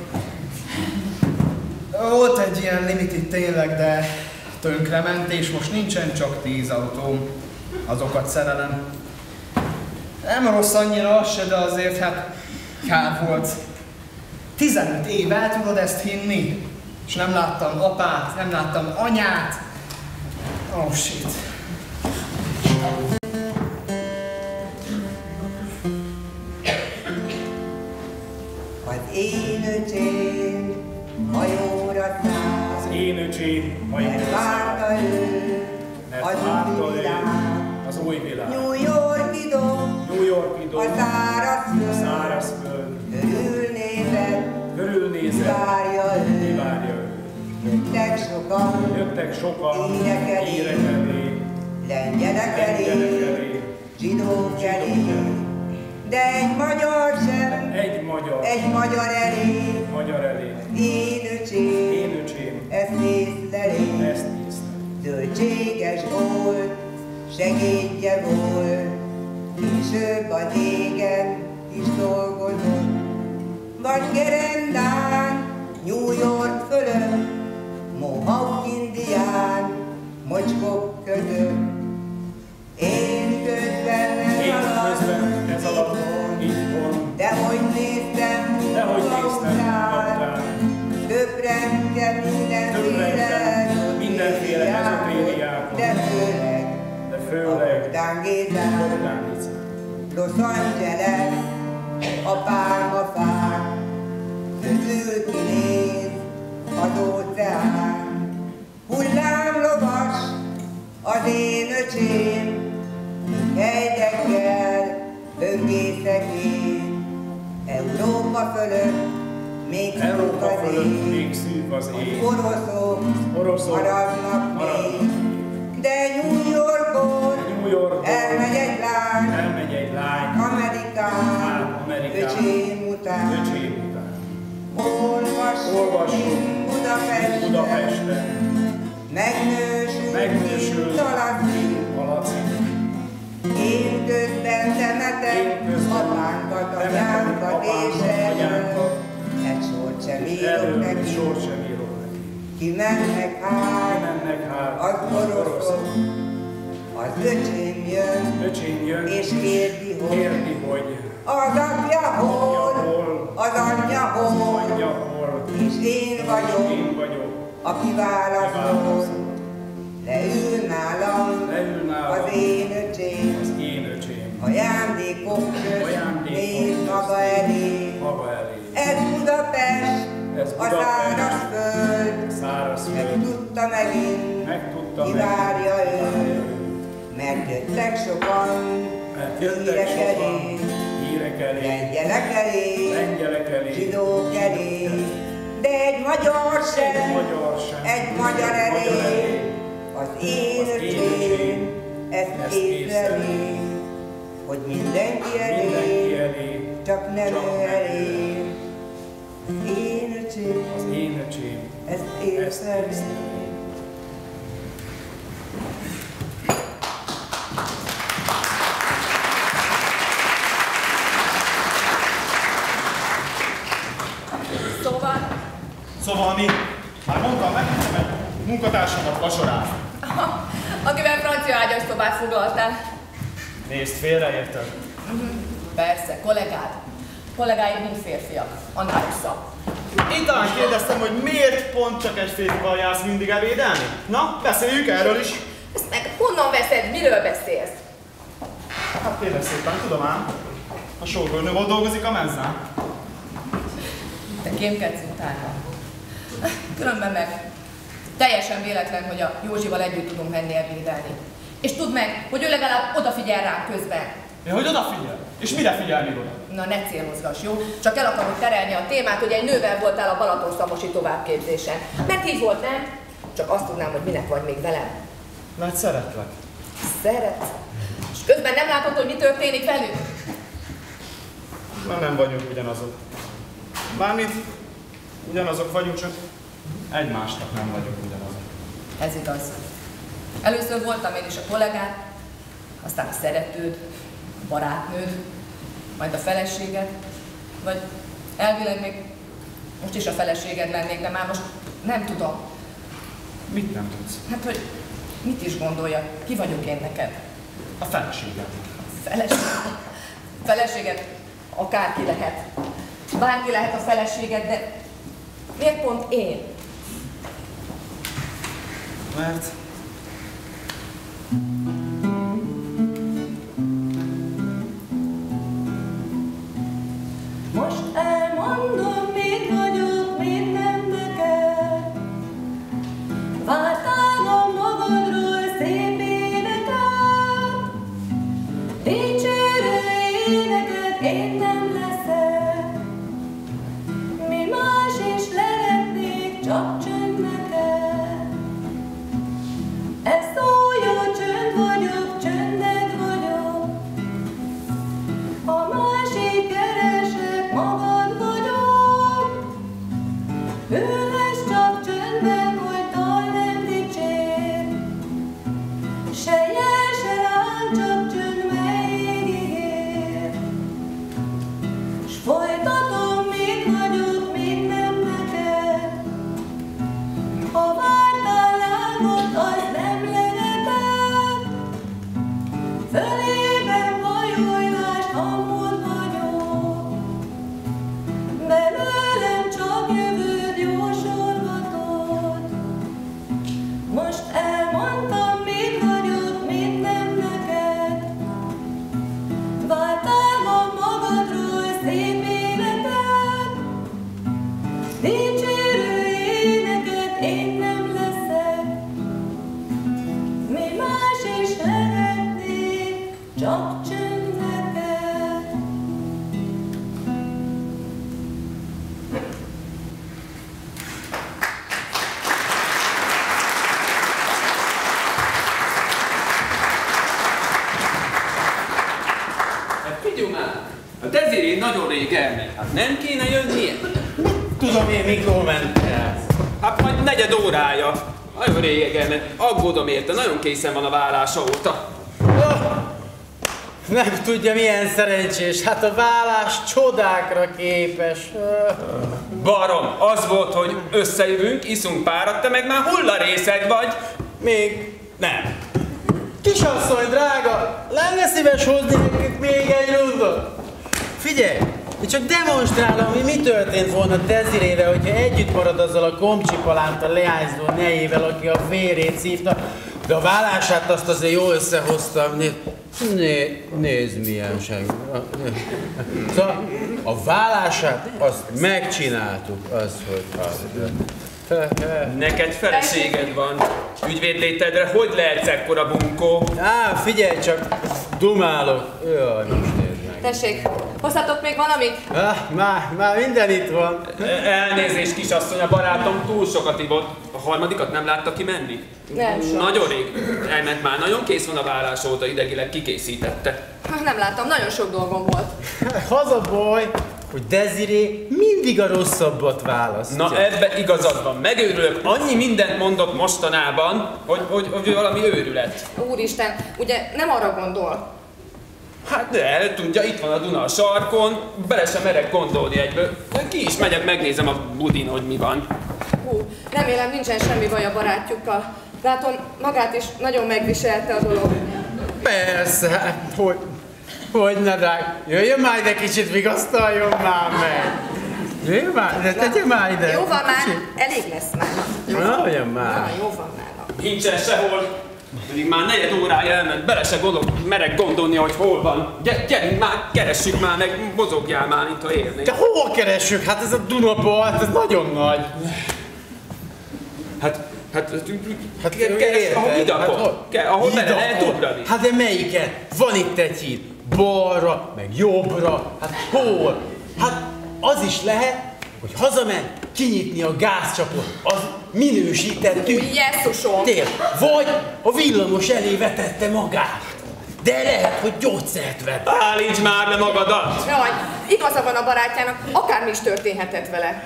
Volt egy ilyen limited tényleg, de tönkrement, és most nincsen csak tíz autóm. Azokat szerelem. Nem rossz annyira az se, de azért hát kár volt. tizenöt év, el tudod ezt hinni? És nem láttam apát, nem láttam anyát. Oh shit. Az én öcsém hajóra száll. Az én öcsém hajóra Mert száll. várta ő az új világ. Az új világ. New York-i dom, New York-i dom, a szárazföld, a szárazföld, körülnézett, körülnézett, várja ő. mi várja ő. Jöttek sokan, Jöttek sokan, érek elé, érek elé, lengyelek lengyelek elé, elé, zsidók elé, de egy magyar sem, egy magyar, egy magyar elé, magyar elé. én öcsém, Én öcsém, ezt észlelé, ezt néztem. zöldséges volt, segédje volt, később az égen is dolgozott. Vagy gerendán, New York fölött, Mohawk indián, mocskok között. Én közben Én ez közben ez alatt itthon, de hogy néztem, de hogy néztem magtán, többrengtem mindenféle, mindenféle ezotériákon, de főleg, de főleg Bogdán Gézán, Bogdán Gézán. Los Angeles, a pálmafák, közül kinéz az óceán. Hullámlovas az én öcsém, hegyekkel böngészek én. Európa fölött még szűk Európa az fölött ég, még szűk az ég, oroszok oroszok maradnak maradnak még. De New Yorkból New Yorkból elmegy egy lány, elmegy egy lány, Amerikán, olvassunk Budapesten, Budapesten, megnősül, megnősül, Talaci, Talaci. Én közben temetem apánkat, anyánkat és erről, egy sort sem írok neki, sort sem írok neki. Ki mennek hát, mennek hát, az oroszok, az öcsém jön, öcsém jön, és kérdi, hogy, kérdi, hogy az apja hol, az anyja hol, anyja hol, és én vagyok, én vagyok, aki válaszol. Leül nálam, leül nálam az én öcsém, az én öcsém, ajándékok közt ajándékok néz közt maga elé. maga elé. Ez Budapest, Ez a Budapest, száraz föld, száraz föld, megtudta megint, megtudta ki meg, várja őt. Mert jöttek sokan, mert jöttek hírek sokan, elé, hírek elé, lengyelek elé, lengyelek elé, zsidók elé, de egy magyar sem, egy magyar sem, egy magyar elé, az én öcsém, ezt észrevét, hogy mindenki elé, elé, csak nem csak ő nem elé. Az én öcsém, az én öcsém, ezt észrevét. Szóval, Szóval mi? Már mondtam, megnéztem egy munkatársamat vacsorázni. akivel francia ágyas szobát foglaltál. Nézd, félreérted. Persze, kollégád. Kollégáid mind férfiak, annál rosszabb. Itt talán kérdeztem, hogy miért pont csak egy férfival jársz mindig ebédelni? Na, beszéljük erről is. Ezt meg honnan veszed, miről beszélsz? Hát kérlek szépen, tudom ám. A sógornő volt dolgozik a mezzán. Te kémkedsz utána. Különben meg teljesen véletlen, hogy a Józsival együtt tudunk menni ebédelni. És tudd meg, hogy ő legalább odafigyel ránk közben. Ja, hogy odafigyel? És mire figyel még oda? Na ne célozgass, jó? Csak el akarod terelni a témát, hogy egy nővel voltál a Balaton-Szamosi továbbképzésen. Mert így volt, nem? Csak azt tudnám, hogy minek vagy még velem. Mert szeretlek. Szeretsz? És közben nem látod, hogy mi történik velük? Már nem vagyunk ugyanazok. Mármint ugyanazok vagyunk, csak egymásnak nem vagyunk ugyanazok. Ez igaz. Először voltam én is a kollégád, aztán a szeretőd, a barátnőd, majd a feleséged, vagy elvileg még most is a feleséged lennék, de már most nem tudom. Mit nem tudsz? Hát, hogy mit is gondoljak, ki vagyok én neked? A feleséged. Feleség. Feleséged akárki lehet. Bárki lehet a feleséged, de miért pont én? Mert... Most elmondom, mit vagyok minden neked. Vártál a magadról szép életet, dicsérő éneket én nem leszek. Mi más is lehetnék, csak csönd neked. Ez szóljon, csönd vagyok, csönded vagyok. A másik keresek, magad vagyok. Ő lesz csak csöndben, hogy dal nem dicsér. Se jel, se rám, csak csönd, mely ígér. S folytatom, mit vagyok, mit nem neked. Ha vártál lángot, az nem lehetett. Fölében vajolylást, amúgy vagyok. Belőlem csak jövőd jósolgatod. Most elmondtam, mit vagyok, mit nem neked. Vártál ma magadról szép életet, dicsérő éneket én nem leszek. Mi más is lehetnék, csak csönd neked. Hát figyelj már! A Desirée nagyon rég elmegy. Hát nem kéne jönnie? Tudom tudom én, mikor ment el. Hát majd negyed órája. Nagyon régen, aggódom érte, nagyon készen van a vállása óta. Nem tudja, milyen szerencsés. Hát a vállás csodákra képes. Barom, az volt, hogy összejövünk, iszunk párat, te meg már hullarészeg vagy. Még nem. Kisasszony, drága, lenne szíves hozni nekünk még egy rundot? Figyelj, én csak demonstrálom, hogy mi történt volna Desirével, hogyha együtt marad azzal a komcsipalánta leányzó nejével, aki a vérét szívta, de a vállását azt azért jól összehoztam. Nézd, né, nézd milyen seg. Szóval a vállását azt megcsináltuk, az, hogy az. Neked feleséged van. Ügyvédlétedre hogy lehetsz ekkora bunkó? Á, figyelj csak, dumálok. Jaj, most nézd meg. Tessék, hozhatok még valamit? Ah, már, már minden itt van. Elnézést, kisasszony, a barátom túl sokat ivott. A harmadikat nem látta ki menni? Nem, sajnos. Nagyon rég. Elment már, nagyon kész van a vállás óta, idegileg kikészítette. Nem láttam, nagyon sok dolgom volt. Az a baj, hogy Desiré mindig a rosszabbat választja. Na ebbe igazad van, megőrülök, annyi mindent mondott mostanában, hogy, hogy, hogy valami őrület. Úristen, ugye nem arra gondol? Hát de, tudja, itt van a Duna a sarkon, bele sem merek gondolni egyből. Ki is megyek, megnézem a budin, hogy mi van. Hú, remélem nincsen semmi baj a barátjukkal. Látom, magát is nagyon megviselte a dolog. Persze, hát hogy... Hogy ne drág, jöjjön már ide kicsit, vigasztaljon már meg! Jöjjön már, de tegye már ide! Jó van már, elég lesz már. Na, olyan már! Na, jó van már. Nincsen sehol, pedig már negyed órája elment, bele se gondolok, merek gondolni, hogy hol van. Gyere, gyerünk már, keressük már meg, mozogjál már, mint ha érnék. De hol keressük? Hát ez a Dunapart, ez nagyon nagy! Hát, hát, hát keresd a hidakon, ahol bele lehet ugrani. Hát de melyiken? Van itt egy híd. Balra, meg jobbra, hát hol? Hát az is lehet, hogy hazament kinyitni a gázcsapot, az minősített tűz. Jesszusom! Vagy a villamos elé vetette magát. De lehet, hogy gyógyszert vett. Állíts már le magadat! Jaj, igaza van a barátjának, akármi is történhetett vele.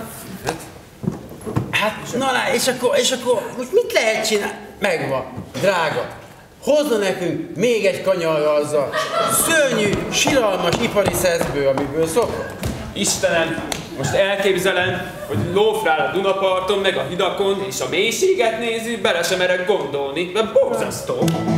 Hát, na lá, és akkor, és akkor most mit lehet csinálni? Megvan, drága. Hozna nekünk még egy kanyarra azzal szörnyű, siralmas ipari szeszből, amiből szokott. Istenem, most elképzelem, hogy lófrál a Dunaparton, meg a hidakon, és a mélységet nézi, bele sem merek gondolni, mert borzasztó.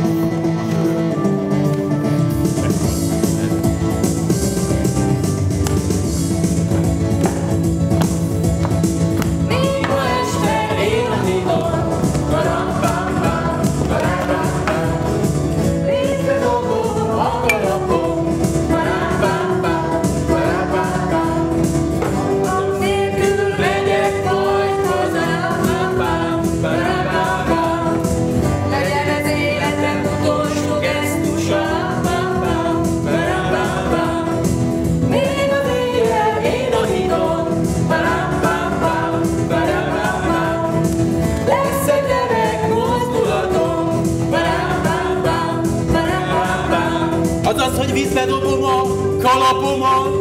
Azaz, hogy vízbe dobom a kalapomat.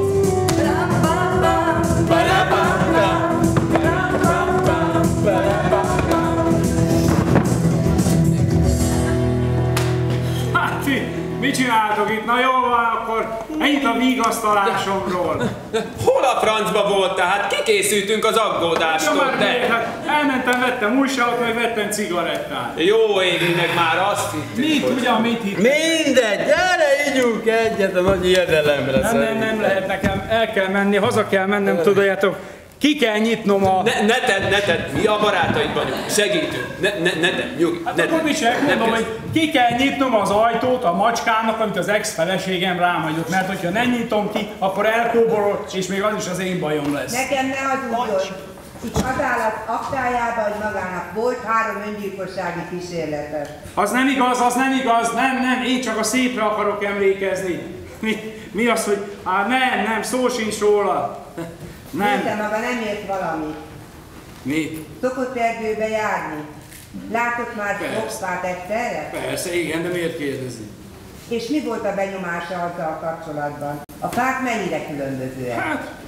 Hát ti, mit csináltok itt? Na jól van, akkor ennyit a vigasztalásomról. Hol a francba voltál? Hát kikészültünk az aggódástól, ja, már de... miért? Hát elmentem, vettem újságot, meg vettem cigarettát. Jó égének már azt hittük, Mit, hogy... ugyan mit hitt? Mindegy, gyere, ígyunk egyet a nagy érdelemre. Nem, nem, nem lehet nekem, el kell menni, haza kell mennem, tudjátok. Ki kell nyitnom a... Ne, ne tedd, ne tedd, mi a barátaid vagyunk, segítünk, ne, ne, ne tedd, nyugi, Hát ne akkor is elmondom, hogy ki kell nyitnom az ajtót a macskának, amit az ex-feleségem rám hagyott, mert hogyha nem nyitom ki, akkor elkóborol, és még az is az én bajom lesz. Nekem ne hazudjon. Itt az állat aktájában, hogy magának volt három öngyilkossági kísérlete. Az nem igaz, az nem igaz, nem, nem, én csak a szépre akarok emlékezni. Mi, mi az, hogy á, nem, nem, szó sincs róla. Nem. Minden maga nem ért valamit. Mit? Szokott erdőbe járni? Látott már fogfát egyszerre? Persze, igen, de miért kérdezni? És mi volt a benyomása azzal kapcsolatban? A fák mennyire különbözőek? Hát,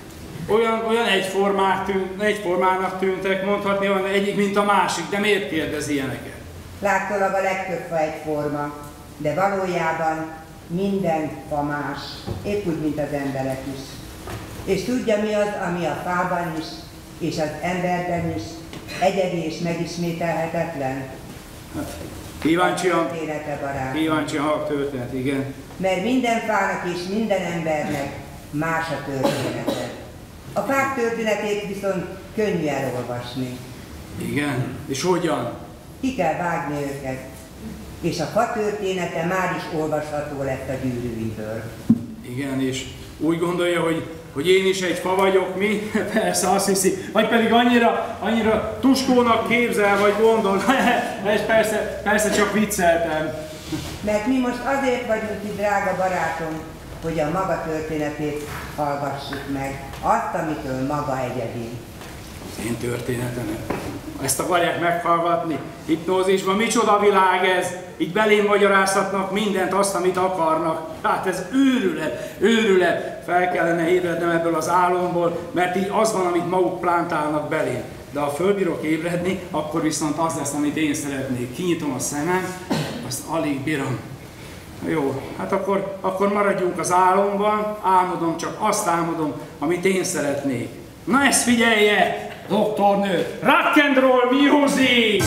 Olyan, olyan egyformák tűnt, egyformának tűntek, mondhatni, olyan egyik, mint a másik, de miért kérdez ilyeneket? Látszólag a legtöbb fa egyforma, de valójában minden fa más, épp úgy, mint az emberek is. És tudja, mi az, ami a fában is, és az emberben is egyedi és megismételhetetlen? Kíváncsian, barát. kíváncsian hallok történet, igen. Mert minden fának és minden embernek más a története. A fák történetét viszont könnyű elolvasni. Igen, és hogyan? Ki kell vágni őket, és a fa története már is olvasható lett a gyűrűiből. Igen, és úgy gondolja, hogy, hogy én is egy fa vagyok, mi? Persze, azt hiszi. Vagy pedig annyira, annyira tuskónak képzel, vagy gondol. És persze, persze csak vicceltem. Mert mi most azért vagyunk itt, drága barátom, hogy a maga történetét hallgassuk meg. Azt, amitől maga egyedi. Az én történetemet. Ezt akarják meghallgatni? Hipnózisban micsoda világ ez? Itt belém magyarázhatnak mindent, azt, amit akarnak. Hát ez őrület, őrület. Fel kellene ébrednem ebből az álomból, mert így az van, amit maguk plántálnak belém. De ha fölbírok ébredni, akkor viszont az lesz, amit én szeretnék. Kinyitom a szemem, azt alig bírom. Jó, hát akkor, akkor maradjunk az álomban, álmodom, csak azt álmodom, amit én szeretnék. Na ezt figyelje, doktornő! Rock and roll music!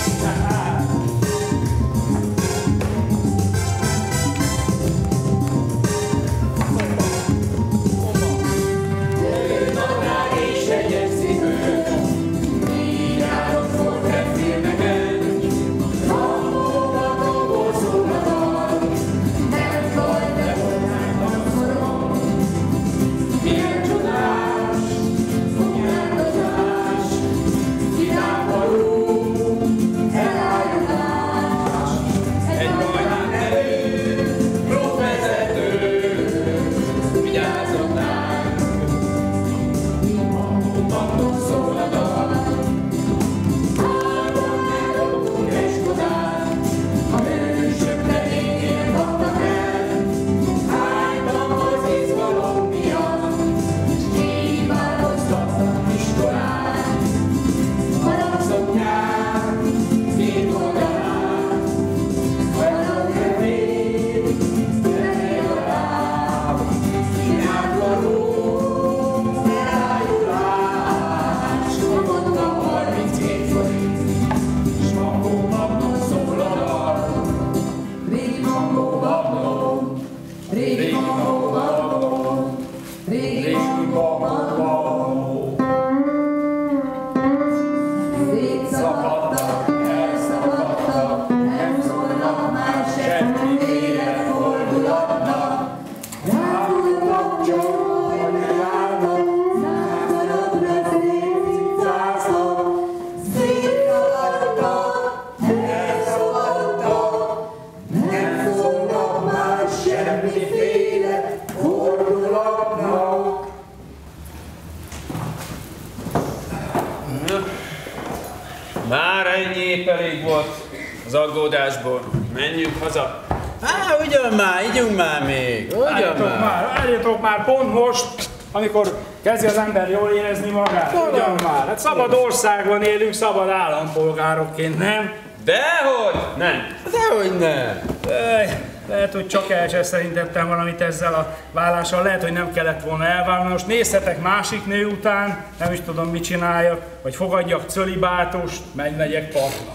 Már ennyi épp elég volt az aggódásból. Menjünk haza. Á, ugyan már, ígyunk már még. Ugyan Álljatok már. már, álljatok már, pont most, amikor kezdi az ember jól érezni magát. Ugyan már, hát szabad országban élünk, szabad állampolgárokként, nem? Dehogy nem. Dehogy nem. Ej, lehet, hogy csak elcseszerintettem valamit ezzel a vállással, lehet, hogy nem kellett volna elválni. Most nézhetek másik nő után, nem is tudom, mit csináljak, vagy fogadjak cölibátust, megmegyek papnak.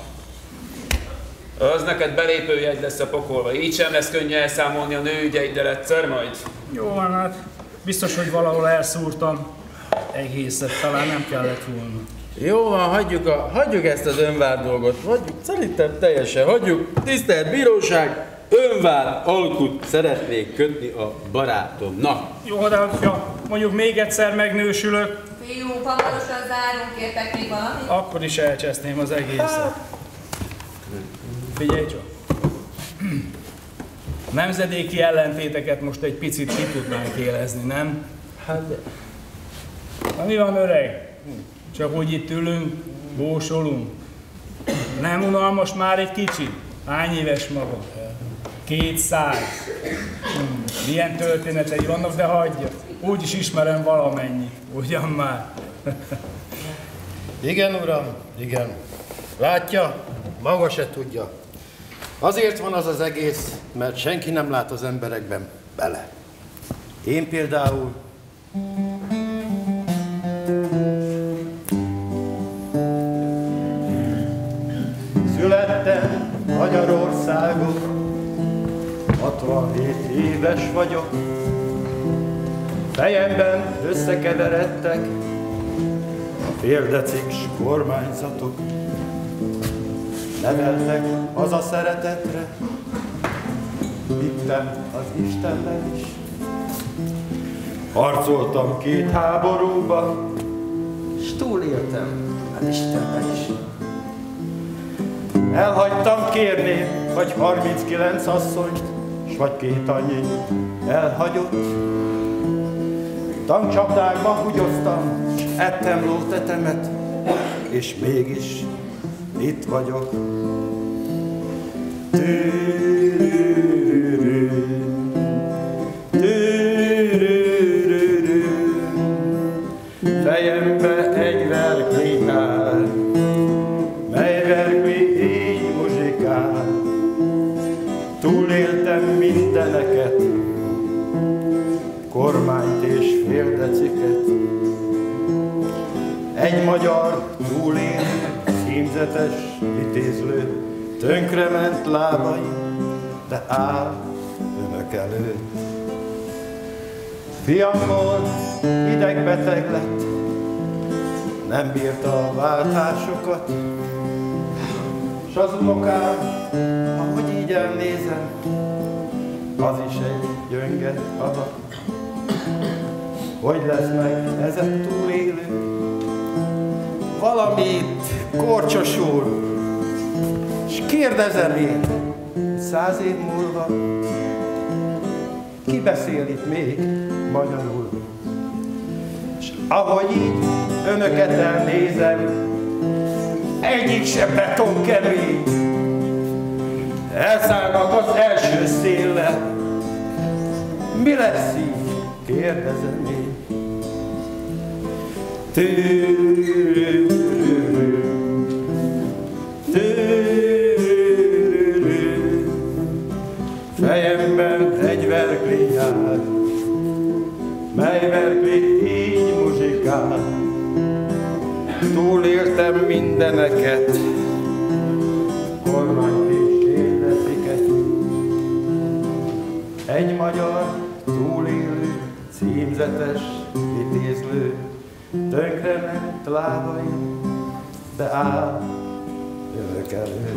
Az neked belépőjegy lesz a pokolba, így sem lesz könnyű elszámolni a nőügyeiddel egyszer majd. Jó van, hát biztos, hogy valahol elszúrtam egészet, talán nem kellett volna. Jó van, hagyjuk, a, hagyjuk ezt az önvár dolgot. Hagyjuk, szerintem teljesen hagyjuk. Tisztelt bíróság, önvár alkut szeretnék kötni a barátomnak. Jó, de ha mondjuk még egyszer megnősülök, Fiúk, hamarosan zárunk, kértek még valamit? akkor is elcseszném az egészet. Figyelj csak! Nemzedéki ellentéteket most egy picit ki tudnánk élezni, nem? Hát de... Na mi van, öreg? Csak úgy itt ülünk, bósolunk. Nem unalmas már egy kicsit? Hány éves maga? Kétszáz. Hmm. Milyen történetei vannak, de hagyja. úgy is ismerem valamennyi, ugyan már. Igen, uram, igen. Látja, maga se tudja. Azért van az az egész, mert senki nem lát az emberekben bele. Én például... Születtem Magyarországon, hatvanhét éves vagyok. Fejemben összekeveredtek a féldeciks kormányzatok. Neveltek az a szeretetre, hittem az Istennel is. Harcoltam két háborúba, s túléltem az Istennel is. Elhagytam kérni, vagy harminckilenc asszonyt, s vagy két annyi elhagyott. Tankcsapdákba húgyoztam, s ettem lótetemet, és mégis itt vagyok. Tűrűrű, tűrűrű, fejembe egy verkli áll, mely verkli így muzsikál. Túléltem mindeneket, kormányt és féldeciket. Egy magyar túlélő, címzetes vitézlő, tönkrement lábai, de áll önök előtt. Fiamból idegbeteg lett, nem bírta a váltásokat, s az unokám, ahogy így elnézem, az is egy gyönge adat. Hogy lesz meg ezek túlélő? Valamit korcsosul, s kérdezem én, száz év múlva, ki beszél itt még magyarul? És ahogy így önöket elnézem, egyik se beton kemény, elszállnak az első széllel. Mi lesz így? Kérdezem én. Tűrűrű, tűrűrű, fejemben egy verkli jár, mely verkli így muzsikál. Túléltem mindeneket, kormányt és kérdeziket. Egy magyar túlélő, címzetes vitézlő, tönkrement lábaim, de áll jövök elő.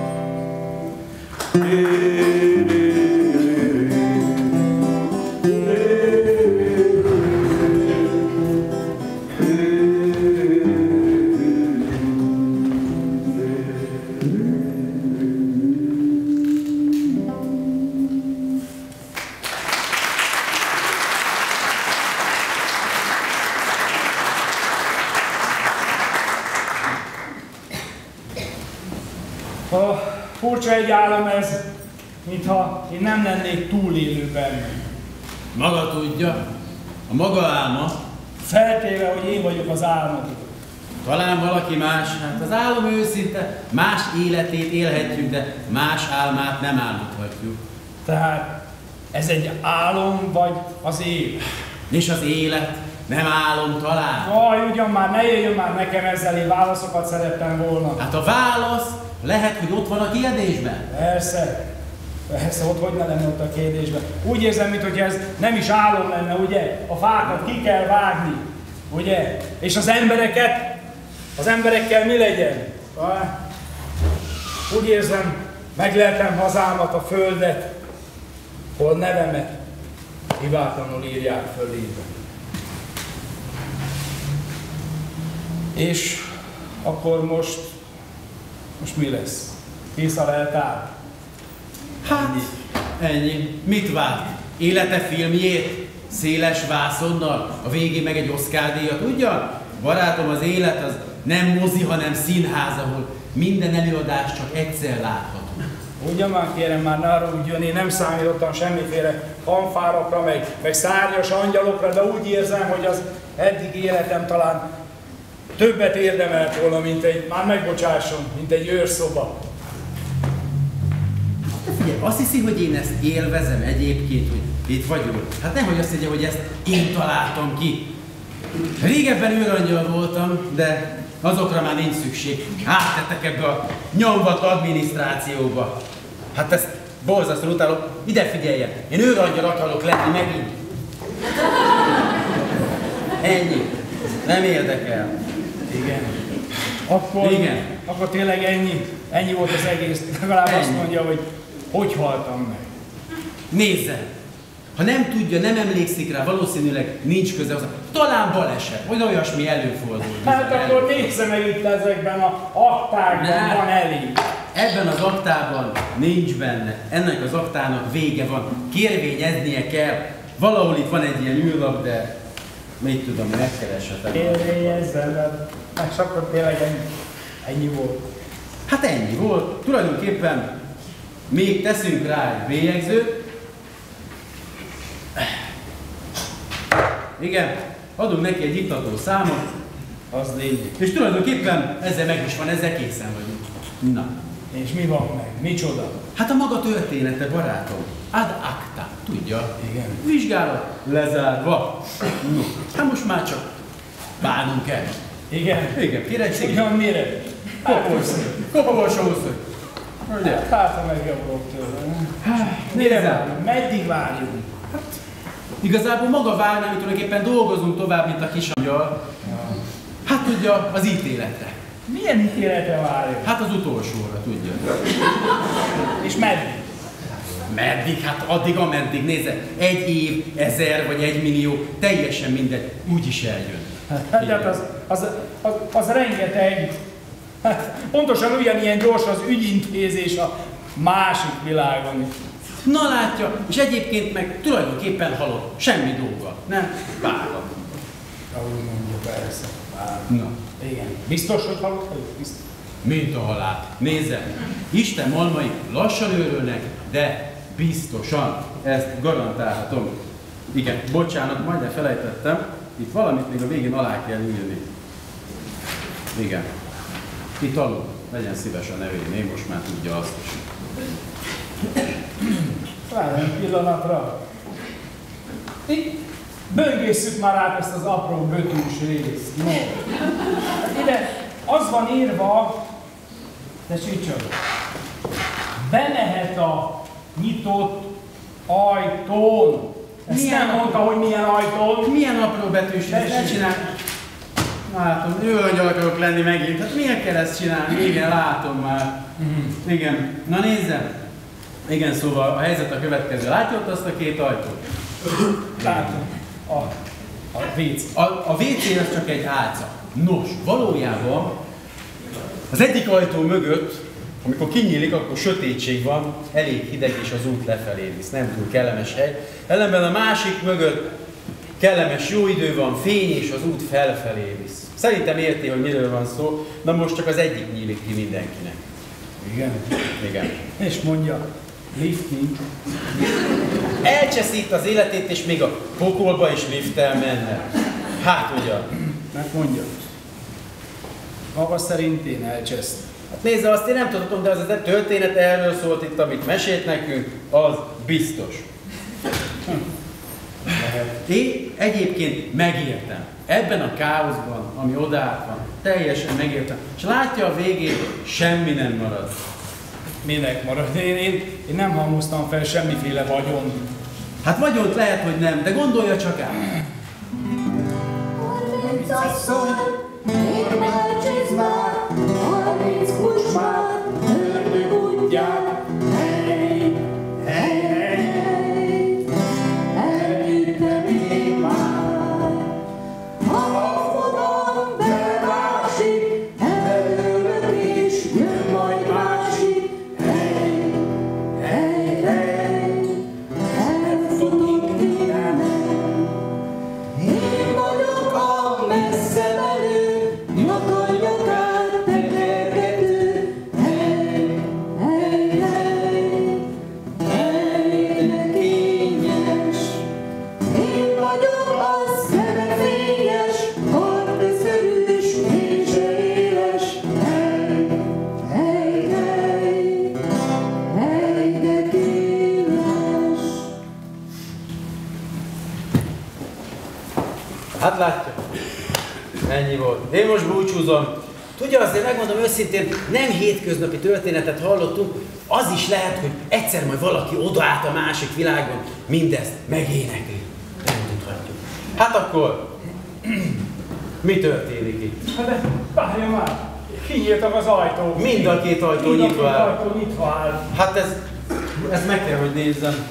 Furcsa egy állam ez, mintha én nem lennék túlélő benne. Maga tudja, a maga álma. Feltéve, hogy én vagyok az álmodó. Talán valaki más, hát az álom őszinte, más életét élhetjük, de más álmát nem álmodhatjuk. Tehát ez egy álom, vagy az élet? És az élet nem álom talán. Vaj, ugyan már, ne jöjjön már nekem ezzel, én válaszokat szerettem volna. Hát a válasz lehet, hogy ott van a kérdésben. Persze. Persze, ott hogy ne lenne ott a kérdésben. Úgy érzem, mintha ez nem is álom lenne, ugye? A fákat ki kell vágni, ugye? És az embereket, az emberekkel mi legyen? Úgy érzem, megleltem hazámat, a földet, hol nevemet hibátlanul írják fölébe. És akkor most, most mi lesz? Kész a leltár? Hát, ennyi. Mit vár? Élete filmjét? Széles vászonnal? A végén meg egy Oscar-díjat, ugyan? Barátom, az élet az nem mozi, hanem színház, ahol minden előadás csak egyszer látható. Ugyan már kérem, már ne haragudjon, én nem számítottam semmiféle fanfárokra, meg, meg szárnyas angyalokra, de úgy érzem, hogy az eddig életem talán többet érdemelt volna, mint egy, már megbocsásson, mint egy őrszoba. De figyelj, azt hiszi, hogy én ezt élvezem egyébként, hogy itt vagyok. Hát nehogy azt higgye, hogy ezt én találtam ki. Régebben őrangyal voltam, de azokra már nincs szükség. Áttettek ebbe a nyomvat adminisztrációba. Hát ezt borzasztóan utálom. Ide figyeljen, én őrangyal akarok lenni megint. Ennyi. Nem érdekel. Igen. Akkor, Igen. akkor tényleg ennyi, ennyi volt az egész. Legalább ennyi. Azt mondja, hogy hogy haltam meg. Nézzen! Ha nem tudja, nem emlékszik rá, valószínűleg nincs köze hozzá. Talán baleset, vagy olyasmi előfordul. Hát akkor nézze meg itt ezekben a aktákban, van elég. Ebben az aktában nincs benne. Ennek az aktának vége van. Kérvényeznie kell. Valahol itt van egy ilyen űrlap, de mit tudom, megkereshetek. Kérvényezzel, és akkor tényleg ennyi, ennyi volt. Hát ennyi volt. Tulajdonképpen még teszünk rá egy bélyegzőt. Igen, adunk neki egy iktató számot, az lényeg. És tulajdonképpen ezzel meg is van, ezzel készen vagyunk. Na. És mi van meg? Micsoda? Hát a maga története, barátom. Ad acta, tudja? Igen. Vizsgálat lezárva. No, hát most már csak bánunk el. Igen? Igen, kérek szépen. Ugyan mire? Koporsószög. Hát, ha megjavolok tőle. Mire várjunk? Meddig várjunk? Hát, igazából maga várna, hogy tulajdonképpen dolgozunk tovább, mint a kisangyal. Hát tudja, az ítéletre. Milyen ítéletre várjuk? Hát az utolsóra, tudja. És meddig? Meddig? Hát addig, ameddig, nézze, egy év, ezer vagy egy millió, teljesen mindegy, úgyis eljön. Hát, hát az, az, az, az rengeteg. Hát, pontosan ugyanilyen gyors az ügyintézés a másik világon. Na látja, és egyébként meg tulajdonképpen halott, semmi dolga, nem? Vágom. Ahogy mondja, persze. Na. Igen. Biztos, hogy halott vagy? Biztos. Mint a halál. Nézze, Isten malmai lassan őrölnek, de biztosan. Ezt garantálhatom. Igen, bocsánat, majd elfelejtettem. Itt valamit még a végén alá kell írni. Igen. Itt alul. Legyen szíves a nevén, én most már tudja azt is. Várj egy pillanatra. Itt böngészük már át ezt az apró bötűs részt. No. Ide az van írva, tessék csak, bemehet a nyitott ajtón. Ezt milyen nem mondta, hogy milyen ajtón. Milyen apró betűs, ezt ne csinálj. Látom, őrangyal akarok lenni megint. Hát miért kell ezt csinálni? Igen, látom már. Mm. Igen. Na nézzem. Igen, szóval a helyzet a következő. Látja ott azt a két ajtót? Látom. A, a vé cé. A, a vé cé az csak egy álca. Nos, valójában az egyik ajtó mögött, amikor kinyílik, akkor sötétség van, elég hideg és az út lefelé visz. Nem túl kellemes hely. Ellenben a másik mögött kellemes jó idő van, fény és az út felfelé visz. Szerintem érti, hogy miről van szó, na most csak az egyik nyílik ki mindenkinek. Igen? Igen. És mondja, lift nincs. Elcseszít az életét, és még a pokolba is lifttel menne. Hát ugyan. Megmondja. Maga szerint én elcsesztem. Hát nézze, azt én nem tudhatom, de az a történet erről szólt itt, amit mesélt nekünk, az biztos. Én egyébként megértem. Ebben a káoszban, ami odaállt van, teljesen megértem. És látja a végén, semmi nem marad. Minek marad? Én, én, én nem halmoztam fel semmiféle vagyon. Hát vagyont lehet, hogy nem, de gondolja csak át. Harminc asszony, érmel csizmát, harminc kusmát, ördög útját, hely, hely, hely, elküldte még már. Ha fogom belásik, előlök is, jön majd másik, hely, hely, hely, elfutunk innen. Én vagyok a messze menő, én most búcsúzom. Tudja, azért megmondom őszintén, nem hétköznapi történetet hallottunk, az is lehet, hogy egyszer majd valaki odaállt a másik világon, mindezt megénekli. Nem tudhatjuk. Hát akkor, mi történik itt? Hát de várja már, kinyíltak az ajtók. Mind a két ajtó Mind a nyitva két áll. ajtó nyitva áll. Hát ez, ez meg kell, hogy nézzem.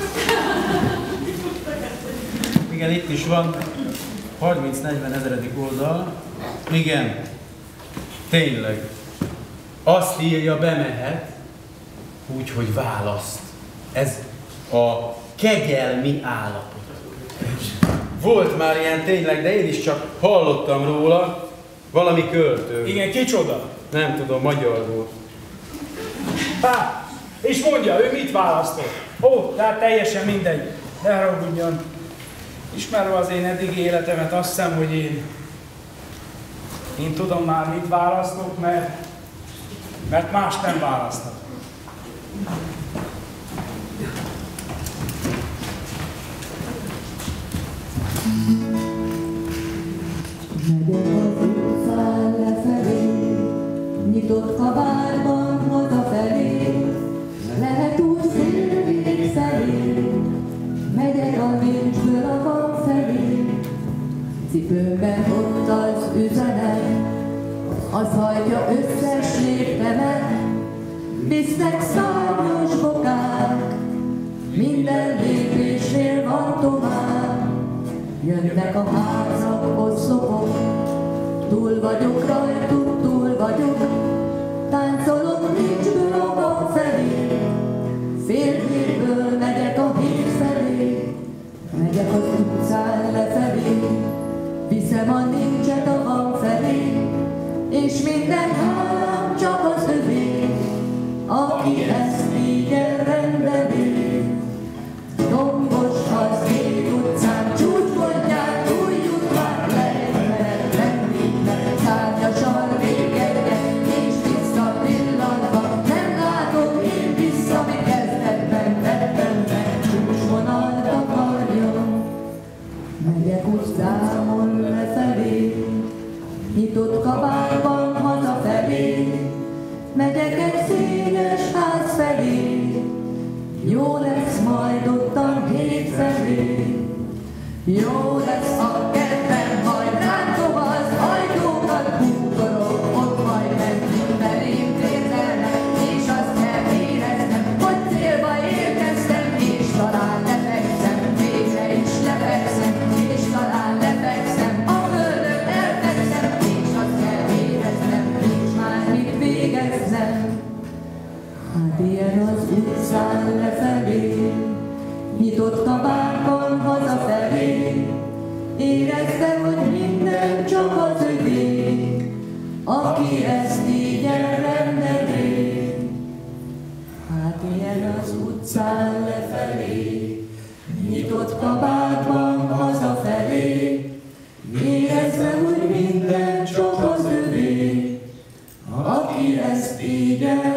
Igen, itt is van. harminc-negyven ezeredik oldal. Igen. Tényleg. Azt írja, bemehet, úgyhogy választ. Ez a kegyelmi állapot. Volt már ilyen tényleg, de én is csak hallottam róla. Valami költő. Igen, kicsoda? Nem tudom, magyar volt. Há, és mondja, ő mit választott? Ó, tehát teljesen mindegy. Ne haragudjon. Ismerve az én eddigi életemet, azt hiszem, hogy én én tudom már, mit választok, mert, mert más nem választok. Megyek az utcán lefelé, nyitott kabátban hazafelé, lehet úgy szélvék szerint, megyek a nincsből a van felé. Cipőmben ott az üzenet, az hajtja összes léptemet, visznek szárnyos bokák, minden lépésnél van tovább. Jönnek a házak, oszlopok, túl vagyok rajtuk, túl vagyok, táncolok nincsből a van felé, fél hétből megyek a hét felé, megyek az utcán lefelé, viszem a nincset a van felé, és minden hálám csak az övé, aki ezt így elrendeli. Dombos az ég utcán, csúcspontján túl jut már lehet lenni, szárnyasan végeljen, és visszapillantva, nem látom én vissza, mi kezdetben vettem meg, csúcsvonalt akarjon. Megyek utcámon lefelé, nyitott kabátban hazafelé, megyek egy széles ház felé, jó lesz majd ottan hét felé, jó lesz a kedvem, majd látom az ajtókat bútorok, ott majd mentünk belém térdelnek, és azt kell éreznem, hogy célba érkeztem, és talán lefekszem, végre is lefekszem, és talán lefekszem, a földön elfekszem, és azt kell éreznem, nincs már mit végezzem. Hát ilyen az utcán lefelé, nyitott kabátban hazafelé, éreztem, hogy minden csak az övé, aki ezt így elrendeli. Hát ilyen az utcán lefelé, nyitott kabátban hazafelé, éreztem, hogy minden csak az övé, aki ezt így elrendeli.